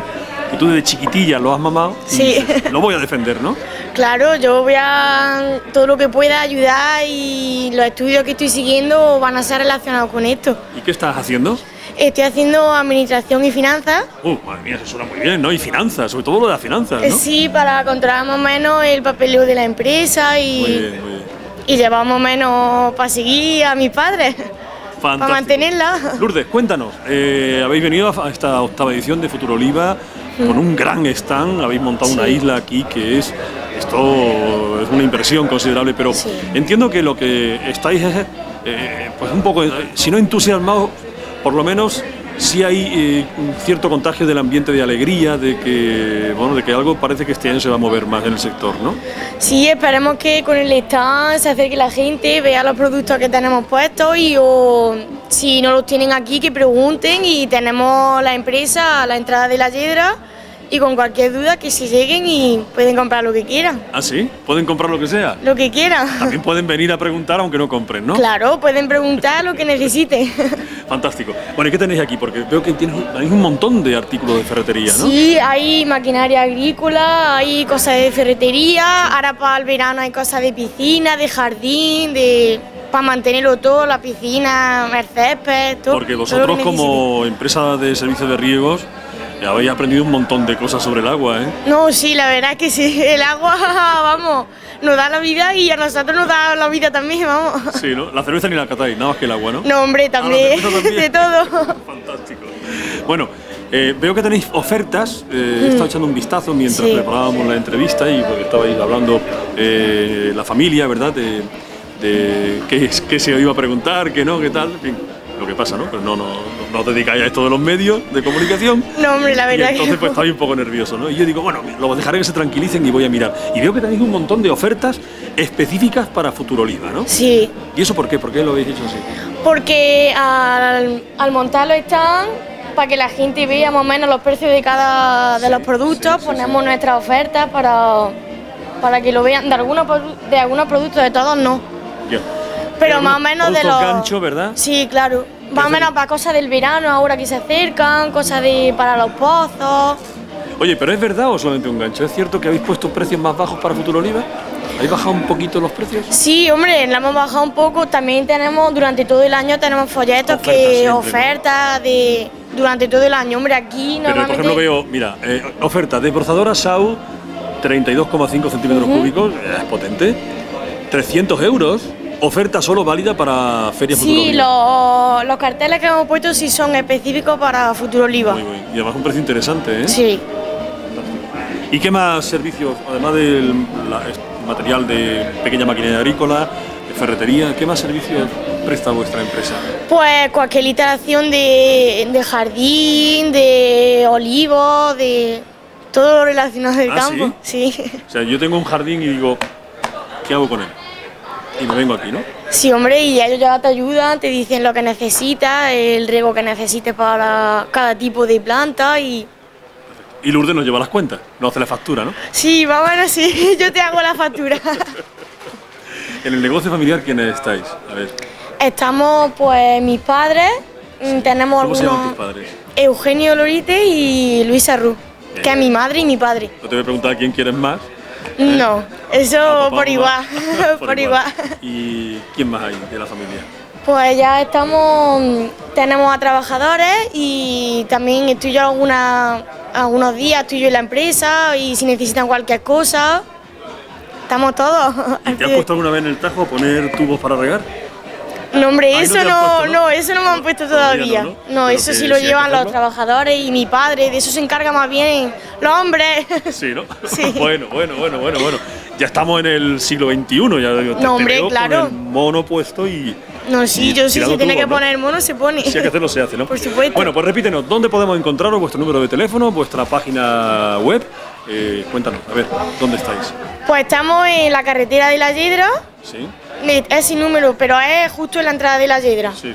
que tú desde chiquitilla lo has mamado y Sí. dices, lo voy a defender, ¿no? Claro, yo voy a todo lo que pueda ayudar y los estudios que estoy siguiendo van a ser relacionados con esto. ¿Y qué estás haciendo? Estoy haciendo administración y finanzas. Uh, madre mía, eso suena muy bien, ¿no? Y finanzas, sobre todo lo de las finanzas, ¿no? Sí, para controlar más o menos el papeleo de la empresa y, Muy bien, muy bien. y llevar más o menos para seguir a mis padres, para Fantástico. mantenerla. Lourdes, cuéntanos, eh, habéis venido a esta octava edición de Futuro Oliva con un gran stand, habéis montado Sí. una isla aquí que es, esto es una inversión considerable, pero Sí. entiendo que lo que estáis es, eh, pues un poco, eh, si no entusiasmados, por lo menos sí hay eh, un cierto contagio del ambiente de alegría, de que, bueno, de que algo parece que este año se va a mover más en el sector, ¿no? Sí, esperemos que con el stand se acerque la gente, vea los productos que tenemos puestos y o si no los tienen aquí que pregunten y tenemos la empresa a la entrada de la Yedra y con cualquier duda que se lleguen y pueden comprar lo que quieran, ¿Ah, sí? ¿Pueden comprar lo que sea? lo que quieran. También pueden venir a preguntar aunque no compren, ¿no? Claro, pueden preguntar lo que necesiten. Fantástico. Bueno, ¿y qué tenéis aquí? Porque veo que tienes, tenéis un montón de artículos de ferretería, ¿no? Sí, hay maquinaria agrícola, hay cosas de ferretería, ahora para el verano hay cosas de piscina, de jardín, de para mantenerlo todo, la piscina, el césped, todo. Porque todo vosotros lo que como empresa de servicios de riegos ya habéis aprendido un montón de cosas sobre el agua, ¿eh? necesiten. No, sí, la verdad es que sí, el agua, vamos, nos da la vida y a nosotros nos da la vida también, vamos. Sí, ¿no? La cerveza ni la catáis, nada más que el agua, ¿no? No, hombre, también, Ah, la cerveza también. de todo. Fantástico. Bueno, eh, veo que tenéis ofertas, eh, he estado echando un vistazo mientras Sí. preparábamos la entrevista y porque estabais hablando eh, la familia, ¿verdad? De, de qué, es- qué se os iba a preguntar, qué no, qué tal, en fin, lo que pasa, ¿no? Pero no, no, no, no os dedicáis a esto de los medios de comunicación. No, hombre, la Y verdad entonces que pues no. estaba un poco nervioso, ¿no? Y yo digo, bueno, lo dejaré que se tranquilicen y voy a mirar. Y veo que tenéis un montón de ofertas específicas para Futuro Oliva, ¿no? Sí, ¿Y eso por qué? ¿Por qué lo habéis hecho así? porque al, al montarlo están para que la gente vea más o menos los precios de cada de los productos, sí, sí, ponemos nuestras ofertas para, para que lo vean, de algunos, produ- de algunos productos, de todos no, Ya. pero Hay más o algunos menos de productos los... gancho, ¿verdad? Sí, claro, más o hacen? menos para cosas del verano ahora que se acercan, cosas de para los pozos. Oye, ¿pero es verdad o solamente un gancho? ¿Es cierto que habéis puesto precios más bajos para Futuro Oliva? ¿Habéis bajado un poquito los precios? Sí, hombre, la hemos bajado un poco. También tenemos, durante todo el año, tenemos folletos Ofertas que siempre, ¿no? ofertas de durante todo el año. Hombre, aquí Pero, por normalmente... ejemplo, veo, mira, eh, oferta desbrozadora S A U, treinta y dos coma cinco centímetros cúbicos, es potente, trescientos euros, oferta solo válida para Feria Futuro Sí, Oliva. los, los carteles que hemos puesto sí son específicos para Futuro Oliva. Muy bien. Y además un precio interesante, ¿eh? Sí. ¿Y qué más servicios, además del la- es- material de pequeña maquinaria agrícola, de ferretería, qué más servicios presta vuestra empresa? Pues cualquier instalación de, de jardín, de olivos, de todo lo relacionado del ¿Ah, campo. Sí. O sea, yo tengo un jardín y digo, ¿qué hago con él? Y me vengo aquí, ¿no? Sí, hombre, y ellos ya te ayudan, te dicen lo que necesitas, el riego que necesites para cada tipo de planta y... Y Lourdes nos lleva las cuentas, no hace la factura, ¿no? Sí, más o menos sí, yo te hago la factura. En el negocio familiar, ¿quiénes estáis? A ver, Estamos, pues, mis padres, mm, tenemos ¿cómo se llaman tus algunos... padres? Eugenio Lorite y Luisa Ruz, que es mi madre y mi padre. No te voy a preguntar a quién quieres más. No, eso ¿A papá, por mamá? igual, por, igual. ¿Y quién más hay de la familia? Pues ya estamos, tenemos a trabajadores y también estoy yo alguna, algunos días, estoy yo en la empresa y si necesitan cualquier cosa, estamos todos. ¿Y te has puesto alguna vez en el Tajo a poner tubos para regar? No, hombre, Ahí no eso te han no, puesto, ¿no? no, eso no me han puesto Todavía todavía. no, No, ¿no? Pero eso que sí sí lo hay que llevan los hacerlo. trabajadores y mi padre, de eso se encarga más bien los hombres. Sí, ¿no? Sí. Bueno, bueno, bueno, bueno, bueno. Ya estamos en el siglo veintiuno, ya yo te, No, hombre, te veo claro. con el mono puesto y... No, sí, y yo sí, tirando si tiene tubos, que ¿no? poner mono, se pone. Si hay que hacerlo, se hace, ¿no? Por supuesto. Bueno, pues repítenos, ¿dónde podemos encontraros? Vuestro número de teléfono, vuestra página web. Eh, cuéntanos, a ver, ¿dónde estáis? Pues estamos en la carretera de la Yedra, Sí, es sin número, pero es justo en la entrada de la Yedra. sí.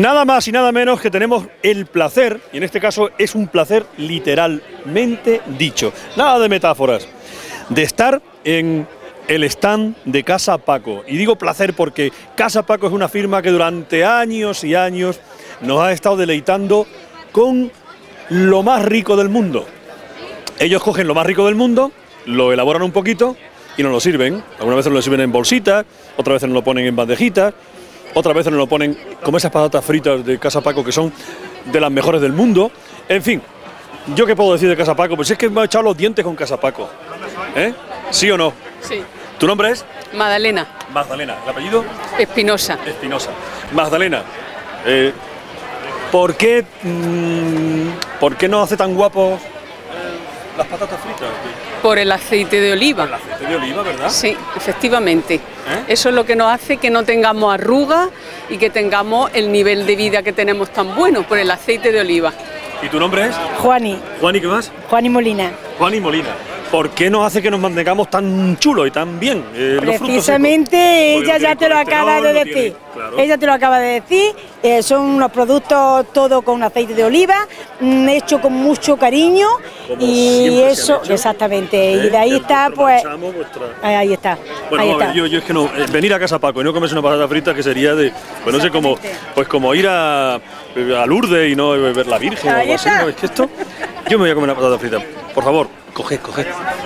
Nada más y nada menos que tenemos el placer, y en este caso es un placer literalmente dicho, nada de metáforas, de estar en el stand de Casa Paco. Y digo placer porque Casa Paco es una firma que durante años y años nos ha estado deleitando con lo más rico del mundo. Ellos cogen lo más rico del mundo, lo elaboran un poquito y nos lo sirven. Algunas veces nos lo sirven en bolsitas, otras veces nos lo ponen en bandejitas, otras veces nos lo ponen como esas patatas fritas de Casa Paco que son de las mejores del mundo. En fin, ¿yo qué puedo decir de Casa Paco? Pues es que me ha echado los dientes con Casa Paco. ¿Eh? ¿Sí o no? Sí. ¿Tu nombre es? Magdalena. Magdalena. ¿El apellido? Espinosa. Espinosa. Magdalena, eh, ¿por qué, mmm, ¿por qué no hace tan guapos eh, las patatas fritas? Por el aceite de oliva. Por el aceite de oliva, ¿verdad? Sí, efectivamente. ¿Eh? Eso es lo que nos hace que no tengamos arrugas y que tengamos el nivel de vida que tenemos tan bueno, por el aceite de oliva. ¿Y tu nombre es? Juani. ¿Juani qué más? Juani Molina. Juani Molina. ¿Por qué nos hace que nos mantengamos tan chulos y tan bien? Eh, Precisamente ella ya te lo acaba de decir. Claro. Ella te lo acaba de decir. Eh, son unos productos todo con aceite de oliva, mm, hecho con mucho cariño. Como y eso, exactamente. ¿Eh? Y de ahí está, pues. Vuestra... Ahí está. Bueno, ahí a ver, está. Yo, yo es que no. Eh, venir a Casa Paco y no comerse una patata frita, que sería de. Pues no sé, como. Pues como ir a, a Lourdes y no ver la Virgen ahí o algo está. Así. ¿No? Es que esto. Yo me voy a comer una patata frita. Por favor. Coged, coged.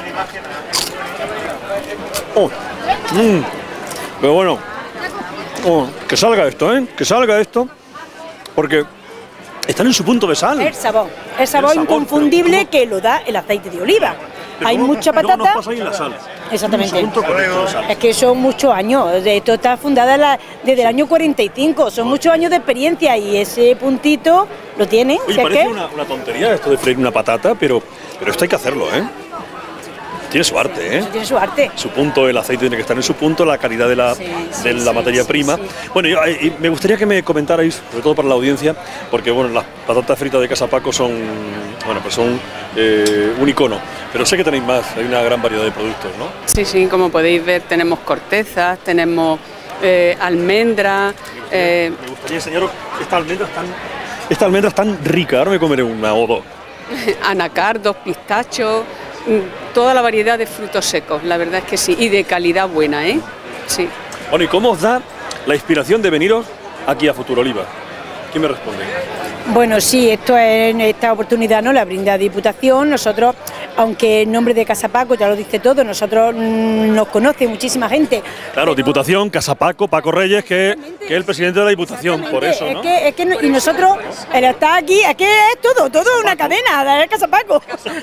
Oh, mm. Pero bueno, oh, que salga esto, ¿eh? Que salga esto, porque están en su punto de sal. El sabor, el sabor, el sabor inconfundible que lo da el aceite de oliva. Pero hay mucha patata. No pasa ahí la sal. Exactamente. Es que son muchos años. Esto está fundada la, desde el año cuarenta y cinco. Son muchos años de experiencia y ese puntito lo tiene. Oye, parece que... una, una tontería esto de freír una patata, pero, pero esto hay que hacerlo, ¿eh? Tiene su arte, ¿eh? Eso tiene su arte. Su punto, el aceite tiene que estar en su punto, la calidad de la, sí, sí, de la sí, materia sí, prima. Sí. Bueno, yo, eh, me gustaría que me comentarais, sobre todo para la audiencia, porque bueno, las patatas fritas de Casa Paco son, bueno, pues son eh, un icono, pero sé que tenéis más, hay una gran variedad de productos, ¿no? Sí, sí, como podéis ver, tenemos cortezas, tenemos eh, almendras. Me gustaría, eh, me gustaría enseñaros estas almendras tan, esta almendra es tan rica, ahora me comeré una o dos. Anacardos, pistachos. Toda la variedad de frutos secos, la verdad es que sí, y de calidad buena, ¿eh? Sí. Bueno, ¿y cómo os da la inspiración de veniros aquí a Futuroliva? ¿Quién me responde? Bueno, sí, esto es, en esta oportunidad no la brinda Diputación. Nosotros, aunque el nombre de Casa Paco ya lo dice todo, nosotros mmm, nos conoce muchísima gente. Claro, Diputación, Casa Paco, Paco Reyes, que, que es el presidente de la Diputación, por eso, ¿no? Es que, es que, y nosotros, el estar aquí, es que es todo, todo es una cadena, de Casa Paco.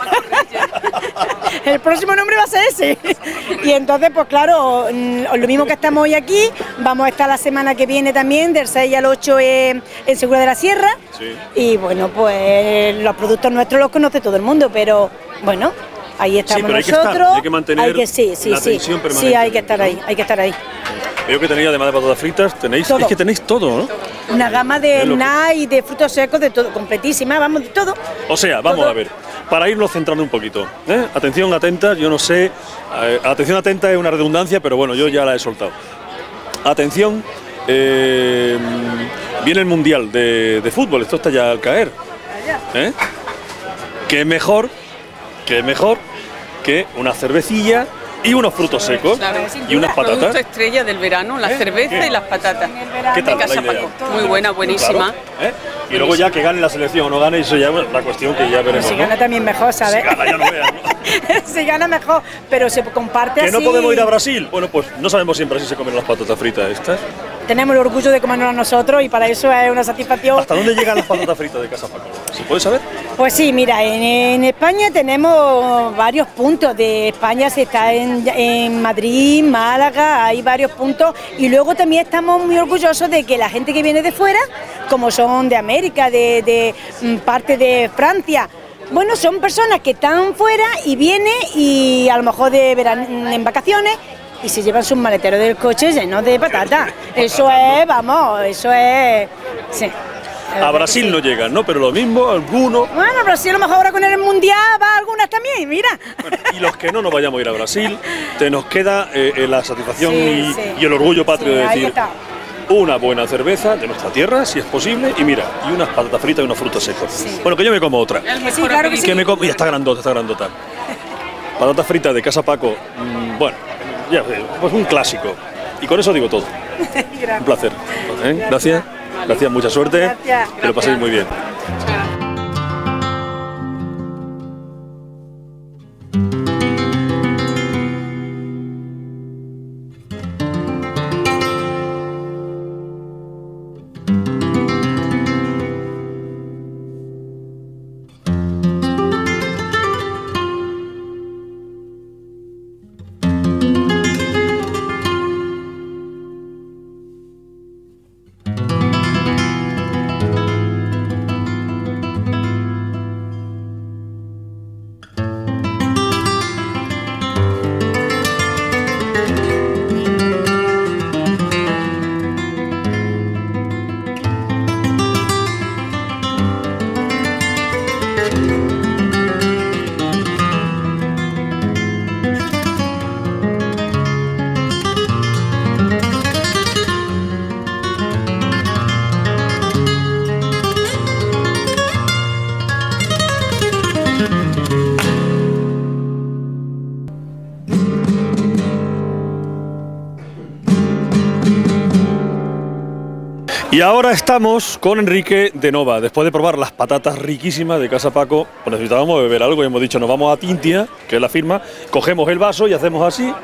El próximo nombre va a ser ese. Y entonces, pues claro, lo mismo que estamos hoy aquí, vamos a estar la semana que viene también, del seis al ocho en, en Segura de la Sierra. Sí. Y bueno, pues los productos nuestros los conoce todo el mundo, pero bueno, ahí estamos sí, nosotros. Hay que, estar, hay que mantener hay que, sí, sí, la sí, tensión permanente. Sí, hay que estar ahí, hay que estar ahí. Veo que tenéis, además de patatas fritas, tenéis, es que tenéis todo, ¿no? Una gama de nada y de frutos secos, de todo, completísima, vamos, de todo. O sea, vamos todo. A ver, para irnos centrando un poquito, ¿eh? Atención atenta, yo no sé, eh, atención atenta es una redundancia, pero bueno, yo ya la he soltado. Atención, eh, viene el Mundial de, de Fútbol, esto está ya al caer. ¿Eh? ¿Qué mejor, qué mejor que una cervecilla y unos frutos secos claro, y unas patatas? El producto estrella del verano, la ¿Eh? cerveza ¿Qué? y las patatas. ¿Qué tal de Casa Paco? Muy buena, buenísima. Claro, ¿eh? Y luego ya que gane la selección o no gane, eso ya es la cuestión que ya veremos. Si ¿no? gana también mejor, ¿sabes? Si gana ya no veas, ¿no? Si gana mejor, pero se comparte ¿Que así. no podemos ir a Brasil? Bueno, pues no sabemos si en Brasil se comen las patatas fritas estas. Tenemos el orgullo de comernos nosotros y para eso es una satisfacción. ¿Hasta dónde llegan las patatas fritas de Casa Paco? ¿Se puede saber? Pues sí, mira, en, en España tenemos varios puntos. De España se está en, en Madrid, Málaga, hay varios puntos. Y luego también estamos muy orgullosos de que la gente que viene de fuera, como son de América, de, de parte de Francia, bueno, son personas que están fuera y vienen y a lo mejor de verano, en vacaciones, y se llevan sus maleteros del coche llenos de patatas. Eso es, vamos, eso es... Sí. A Brasil no llegan, ¿no? Pero lo mismo, algunos... Bueno, a Brasil a lo mejor ahora con el Mundial va algunas también, mira. Bueno, y los que no nos vayamos a ir a Brasil, te nos queda eh, la satisfacción sí, y, sí. y el orgullo patrio sí, de decir... una buena cerveza de nuestra tierra, si es posible, y mira, y unas patatas fritas y unos frutos secos. Sí. Bueno, que yo me como otra. Sí, claro que sí. Que me como, y está grandota, está grandota. Patatas fritas de Casa Paco, mmm, bueno, ya, pues un clásico. Y con eso digo todo. Un placer. ¿Eh? Gracias, gracias, mucha suerte. Gracias. Que lo paséis muy bien. Y ahora estamos con Enrique de Nova. Después de probar las patatas riquísimas de Casa Paco, pues necesitábamos beber algo y hemos dicho, nos vamos a Tintia, que es la firma, cogemos el vaso y hacemos así.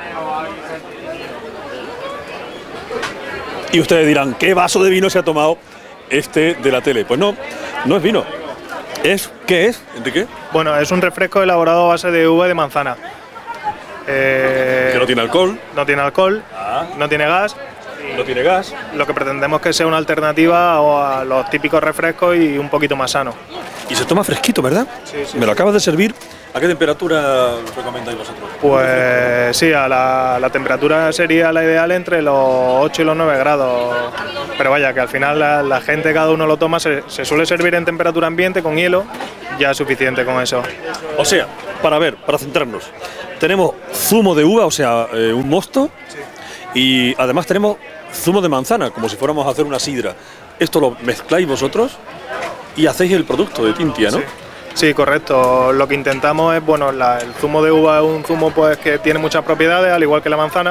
Y ustedes dirán, ¿qué vaso de vino se ha tomado este de la tele? Pues no, no es vino. Es, ¿qué es, Enrique? Bueno, es un refresco elaborado a base de uva y de manzana. Eh, que no tiene alcohol. No tiene alcohol, ah. no tiene gas. No tiene gas. Lo que pretendemos es que sea una alternativa a los típicos refrescos y un poquito más sano. Y se toma fresquito, ¿verdad? Sí, sí. Me lo acabas de servir. ¿A qué temperatura lo recomendáis vosotros? Pues sí, a la, la temperatura sería la ideal entre los ocho y los nueve grados. Pero vaya, que al final la, la gente, cada uno lo toma, se, se suele servir en temperatura ambiente con hielo, ya es suficiente con eso. O sea, para ver, para centrarnos, tenemos zumo de uva, o sea, eh, un mosto, sí. Y además tenemos zumo de manzana, como si fuéramos a hacer una sidra. Esto lo mezcláis vosotros y hacéis el producto de Tintia, ¿no? Sí. Sí, correcto. Lo que intentamos es, bueno, la, el zumo de uva es un zumo pues que tiene muchas propiedades, al igual que la manzana,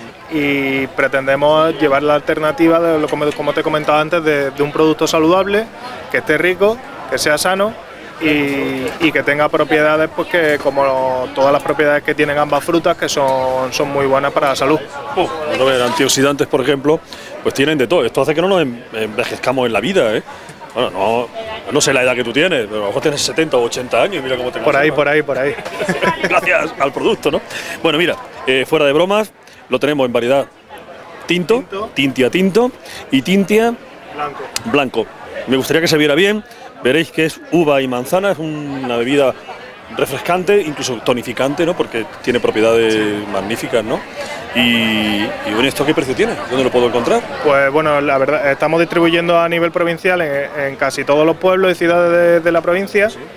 y pretendemos llevar la alternativa, de lo, como, como te he comentado antes, de, de un producto saludable, que esté rico, que sea sano y, y que tenga propiedades, pues que como todas las propiedades que tienen ambas frutas, que son, son muy buenas para la salud. Uh, bueno, ver, antioxidantes, por ejemplo, pues tienen de todo. Esto hace que no nos envejezcamos en la vida, ¿eh? Bueno, no, no sé la edad que tú tienes, pero a lo mejor tienes setenta o ochenta años y mira cómo te Por ahí, por ahí, por ahí. Gracias al producto, ¿no? Bueno, mira, eh, fuera de bromas, lo tenemos en variedad tinto, tinto, tintia tinto y tintia blanco. blanco. Me gustaría que se viera bien, veréis que es uva y manzana, es una bebida refrescante, incluso tonificante, ¿no? Porque tiene propiedades sí. magníficas, ¿no? Y, y bueno, ¿esto qué precio tiene? ¿Dónde lo puedo encontrar? Pues bueno, la verdad, estamos distribuyendo a nivel provincial en, en casi todos los pueblos y ciudades de, de la provincia, sí.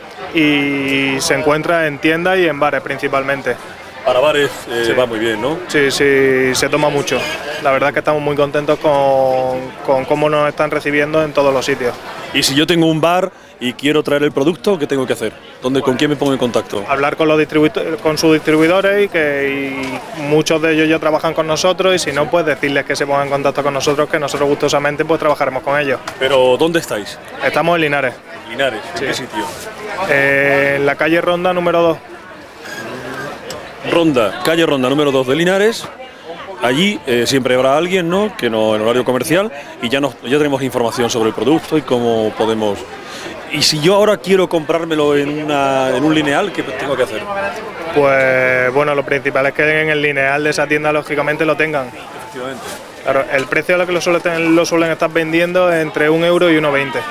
Y se encuentra en tiendas y en bares principalmente. Para bares eh, sí. va muy bien, ¿no? Sí, sí, se toma mucho. La verdad es que estamos muy contentos con, con cómo nos están recibiendo en todos los sitios. Y si yo tengo un bar y quiero traer el producto, ¿qué tengo que hacer? ¿Dónde, ¿Con quién me pongo en contacto? Hablar con, los distribu- con sus distribuidores y que y muchos de ellos ya trabajan con nosotros, y si no, pues decirles que se pongan en contacto con nosotros, que nosotros gustosamente pues trabajaremos con ellos. ¿Pero dónde estáis? Estamos en Linares. ¿Linares? ¿En sí. qué sitio? Eh, en la calle Ronda número dos. Ronda, calle Ronda número dos de Linares. Allí eh, siempre habrá alguien, ¿no?, que no en horario comercial, y ya, nos, ya tenemos información sobre el producto y cómo podemos... Y si yo ahora quiero comprármelo en, una, en un lineal, ¿qué tengo que hacer? Pues bueno, lo principal es que en el lineal de esa tienda lógicamente lo tengan. Efectivamente. Claro, el precio a lo que lo suelen, lo suelen estar vendiendo es entre un euro y uno veinte.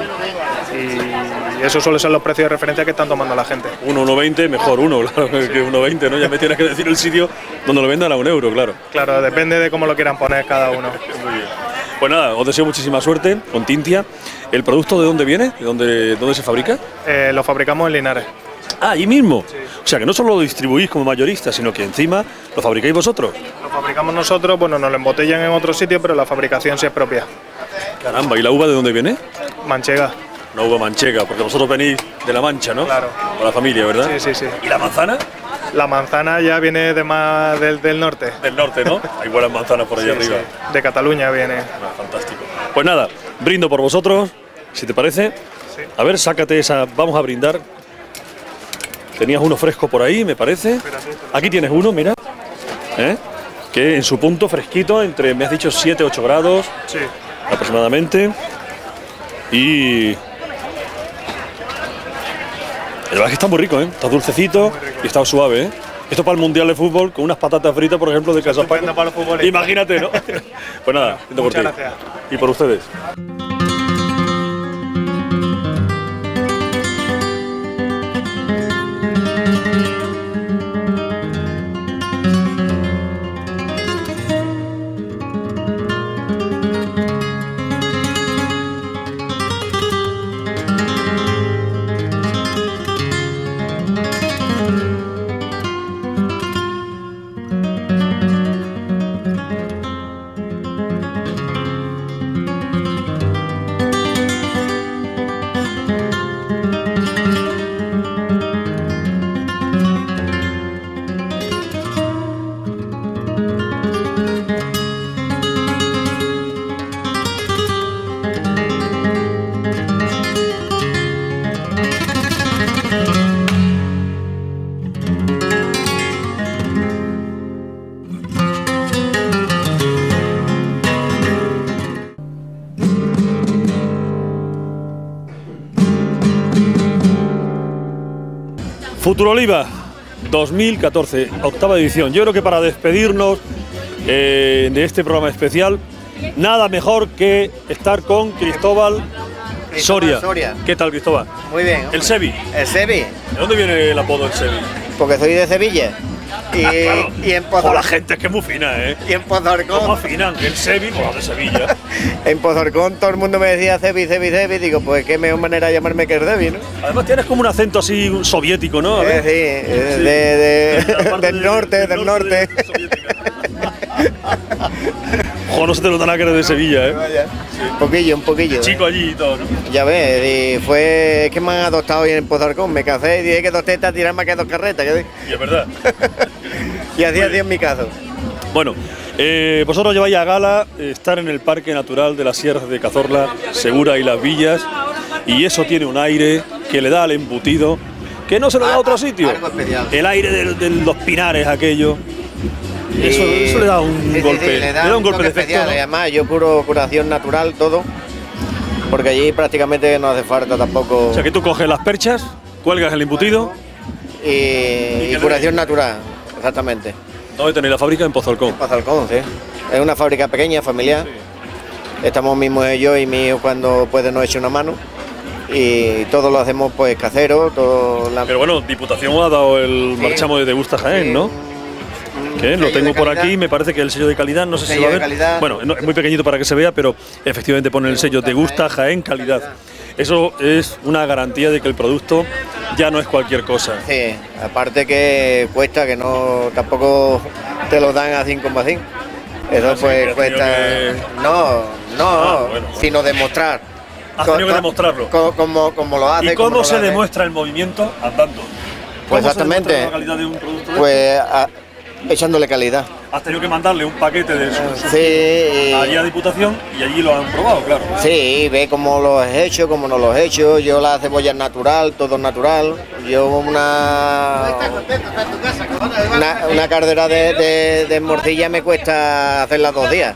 Y esos suelen ser los precios de referencia que están tomando la gente. uno, uno veinte, mejor uno, claro, que uno veinte, ¿no? Ya me tienes que decir el sitio donde lo vendan a un euro, claro. Claro, depende de cómo lo quieran poner cada uno. Muy bien. Pues nada, os deseo muchísima suerte con Tintia. ¿El producto de dónde viene? ¿De dónde, dónde se fabrica? Eh, lo fabricamos en Linares. Ah, allí mismo. Sí. O sea, que no solo lo distribuís como mayoristas, sino que encima lo fabricáis vosotros. Lo fabricamos nosotros, bueno, nos lo embotellan en otro sitio, pero la fabricación sí es propia. Caramba, ¿y la uva de dónde viene? Manchega. Una uva manchega, porque vosotros venís de La Mancha, ¿no? Claro. Con la familia, ¿verdad? Sí, sí, sí. ¿Y la manzana? La manzana ya viene de más del, del norte. Del norte, ¿no? Hay buenas manzanas por allá sí, arriba. Sí. De Cataluña viene. Ah, fantástico. Pues nada, brindo por vosotros, si te parece. Sí. A ver, sácate esa, vamos a brindar. Tenías uno fresco por ahí, me parece. Aquí tienes uno, mira. ¿Eh? Que en su punto fresquito, entre, me has dicho, siete, ocho grados. Sí. Aproximadamente. Y... La verdad es que está muy rico, ¿eh? Está dulcecito y está suave, ¿eh? Esto para el Mundial de Fútbol, con unas patatas fritas, por ejemplo, de Casa España. Para los Imagínate, ¿no? Pues nada, bueno, por ti. Gracias. Y por ustedes. Futuroliva dos mil catorce, octava edición. Yo creo que para despedirnos eh, de este programa especial, nada mejor que estar con Cristóbal, Cristóbal Soria. Soria. ¿Qué tal, Cristóbal? Muy bien. El Sevi. El Sevi. ¿De dónde viene el apodo del Sevi? Porque soy de Sevilla. Y, ah, claro. y en Pozorcón. La gente es que es muy fina, ¿eh? Y en Pozorcón. ¿Cómo afinan? El Sevi, pues de Sevilla. En Pozorcón todo el mundo me decía Sevi, Sevi, Sevi. Digo, pues qué mejor manera de llamarme que el Sevi, ¿no? Además tienes como un acento así soviético, ¿no? Eh, sí, eh, sí, de, de, de, del norte, del, del norte. norte. Ojo, no se te nota nada que eres de Sevilla, ¿eh? Vaya. Sí. Un poquillo, un poquillo. El chico allí y todo, ¿no? Ya ves, y fue es que me han adoptado hoy en Pozorcón. Me casé y dije que dos tetas tiran más que dos carretas. ¿Qué? Y es verdad. Y así así en mi caso. Bueno, eh, vosotros lleváis a gala eh, estar en el Parque Natural de las Sierras de Cazorla, Segura y Las Villas, y eso tiene un aire que le da al embutido que no se lo da a otro sitio. El aire de, de los pinares, aquello. Eso, eso le da un sí, golpe, sí, sí, le da, le da un, un golpe de efecto, efecto, ¿no? ¿no? Además, yo curo curación natural todo, porque allí prácticamente no hace falta tampoco. O sea, que tú coges las perchas, cuelgas el embutido y, y, y curación natural, exactamente. ¿Dónde tenéis la fábrica? En Pozorcón. En Pozorcón, sí. Es una fábrica pequeña, familiar. Sí. Estamos mismos yo y mi hijo cuando puede nos echa una mano. Y todo lo hacemos pues casero, todo la... Pero bueno, Diputación ha dado el sí. marchamo de Te Gusta Jaén, sí. ¿no? Que lo tengo por aquí, me parece que el sello de calidad, no sé si se va a ver. Calidad. Bueno, no, es muy pequeñito para que se vea, pero efectivamente pone el sello Te Gusta Jaén Calidad. Eso es una garantía de que el producto ya no es cualquier cosa. Sí, aparte que cuesta, que no tampoco te lo dan así como así. Eso pues cuesta... Que... No, no, ah, bueno, bueno. sino demostrar. Has tenido que demostrarlo. Como, como, como lo hace. ¿Y cómo como se hace? demuestra el movimiento? Andando. Pues exactamente. Se la calidad de un producto pues a, echándole calidad. Has tenido que mandarle un paquete de su, su sí, allí a Diputación y allí lo han probado, claro. Sí, ve cómo lo he hecho, cómo no lo he hecho. Yo la cebolla natural, todo natural. Yo una una, una cardera de, de, de morcilla me cuesta hacerla dos días.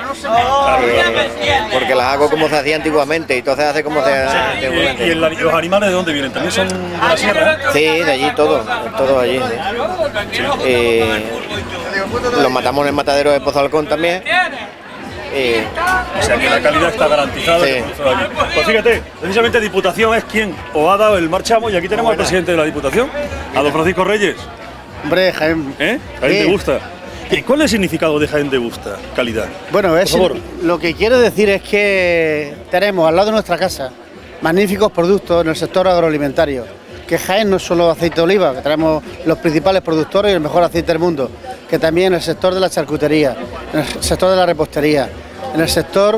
Eh, porque las hago como se hacía antiguamente y entonces hace como se hacía antiguamente. ¿Y el, los animales de dónde vienen? ¿También son de la sierra? Sí, de allí todo, todo allí. Sí. Eh, los matamos en el matadero de Pozorcón también. Y... O sea que la calidad está garantizada. Sí. Pues fíjate, precisamente Diputación es quien os ha dado el marchamo y aquí tenemos al presidente de la Diputación, a don Francisco Reyes. Hombre, Jaén. ¿Eh? Jaén sí. Te Gusta. ¿Y cuál es el significado de Jaén Te Gusta? Calidad. Bueno, es lo que quiero decir es que tenemos al lado de nuestra casa magníficos productos en el sector agroalimentario, que que Jaén no es solo aceite de oliva, que tenemos los principales productores y el mejor aceite del mundo, que también en el sector de la charcutería, en el sector de la repostería, en el sector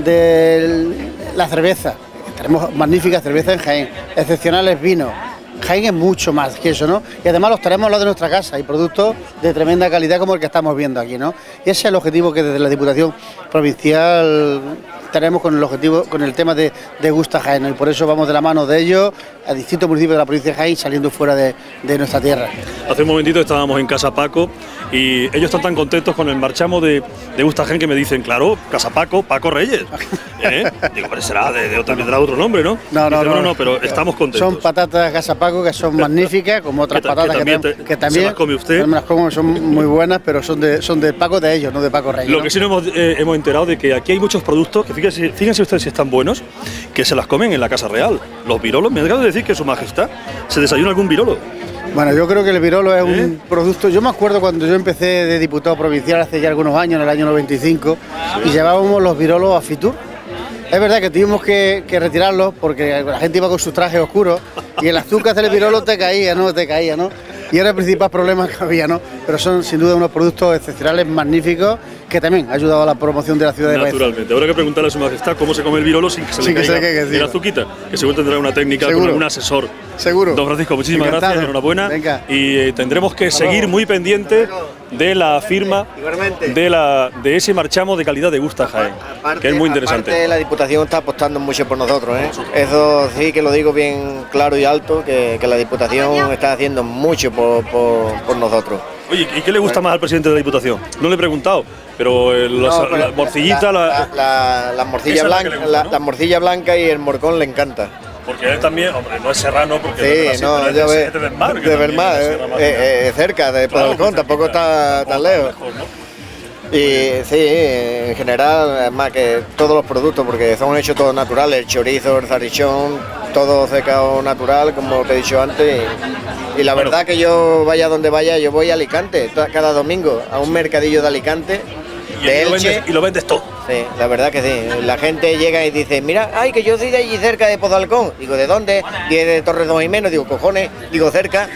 de la cerveza, tenemos magníficas cervezas en Jaén, excepcionales vinos. Jaén es mucho más que eso, ¿no? Y además los tenemos al lado de nuestra casa y productos de tremenda calidad como el que estamos viendo aquí, ¿no? Y ese es el objetivo que desde la Diputación Provincial tenemos con el objetivo, con el tema de, de Gusta Jaén, ¿no? Y por eso vamos de la mano de ellos a distintos municipios de la provincia de Jaén saliendo fuera de, de nuestra tierra. Hace un momentito estábamos en Casa Paco y ellos están tan contentos con el marchamo de, de Gusta Jaén que me dicen, claro, Casa Paco, Paco Reyes. ¿Eh? Digo, pero será de, de, de, de otro nombre, ¿no? No, no, Dice, no, no, no, pero estamos contentos. Son patatas Casa Paco que son magníficas, como otras que, patatas que también, que, te, que también se las come usted. Me las como, son muy buenas, pero son de, son de Paco de ellos, no de Paco Reyes. Lo ¿no? que sí nos hemos, eh, hemos enterado de que aquí hay muchos productos que fíjense, fíjense ustedes si están buenos, que se las comen en la Casa Real. Los virolos, me acabo de decir que Su Majestad se desayuna algún virolo. Bueno, yo creo que el virolo es ¿Eh? un producto. Yo me acuerdo cuando yo empecé de diputado provincial hace ya algunos años, en el año noventa y cinco, sí. Y llevábamos los virolos a Fitur. Es verdad que tuvimos que, que retirarlos porque la gente iba con sus trajes oscuros y el azúcar del virolo te caía, ¿no? Te caía, ¿no? Y era el principal problema que había, ¿no? Pero son sin duda unos productos excepcionales, magníficos, que también ha ayudado a la promoción de la ciudad de Baeza. Naturalmente. Habrá que preguntarle a Su Majestad cómo se come el virolo sin que se le sin caiga que se caiga, sí. el azuquita, que seguro tendrá una técnica Seguro. con un asesor. Seguro. Don Francisco, muchísimas Encantado. gracias, enhorabuena. Venga. Y eh, tendremos que seguir muy pendientes de la firma de, la, de ese marchamo de calidad de Gusta Jaén, Aparte, que es muy interesante. Aparte, la Diputación está apostando mucho por nosotros, ¿eh? Eso sí que lo digo bien claro y alto, que, que la Diputación está haciendo mucho por, por, por nosotros. Oye, ¿y qué le gusta más al presidente de la Diputación? No le he preguntado, pero eh, las, No, pero la morcillita... La, La, la, la, la morcilla esa es la blanca, que le gusta, la, ¿no? la morcilla blanca y el morcón le encanta. Porque él también, hombre, no es serrano, porque Sí, no, no, es yo de, ve, es de Belmar, que de también Belmar, es eh, Sierra Madre. eh, eh, cerca de Claro, Podalcón, muy tampoco está tan lejos. lejos, ¿no? Y sí, en general, además que todos los productos, porque son hechos todos naturales, el chorizo, el zarichón, todo secado natural, como te he dicho antes. Y, y la Bueno. verdad que yo vaya donde vaya, yo voy a Alicante, to- cada domingo, a un mercadillo de Alicante, Y, de y lo Elche. vendes, y lo vendes todo. Sí, la verdad que sí. La gente llega y dice, mira, ay, que yo soy de allí cerca de Podalcón. Digo, ¿de dónde? Y de Torres Don Jimeno. Digo, cojones, digo, cerca.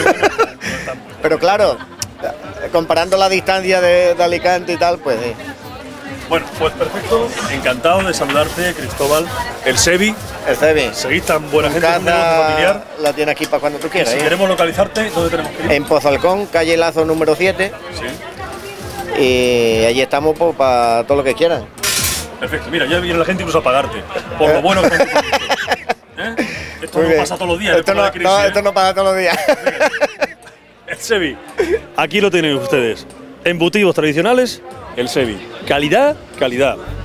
Pero claro, comparando la distancia de, de Alicante y tal, pues sí. Bueno, pues perfecto. Encantado de saludarte, Cristóbal. El Sevi. El Sevi. Seguís tan buena Tu gente, un negocio casa familiar. la tienes aquí para cuando tú Y quieras. si ¿eh? queremos localizarte, ¿dónde tenemos que ir? En Podalcón, calle Lazo número siete. Sí. Y allí estamos pues, para todo lo que quieran. Perfecto. Mira, ya viene la gente incluso a pagarte. Por lo bueno que son tus productos. ¿Eh? Esto Muy no bien. pasa todos los días. Esto en no, la crisis, no, ¿eh? esto no pasa todos los días. El Sevi. Aquí lo tienen ustedes. Embutidos tradicionales, el Sevi. Calidad, calidad.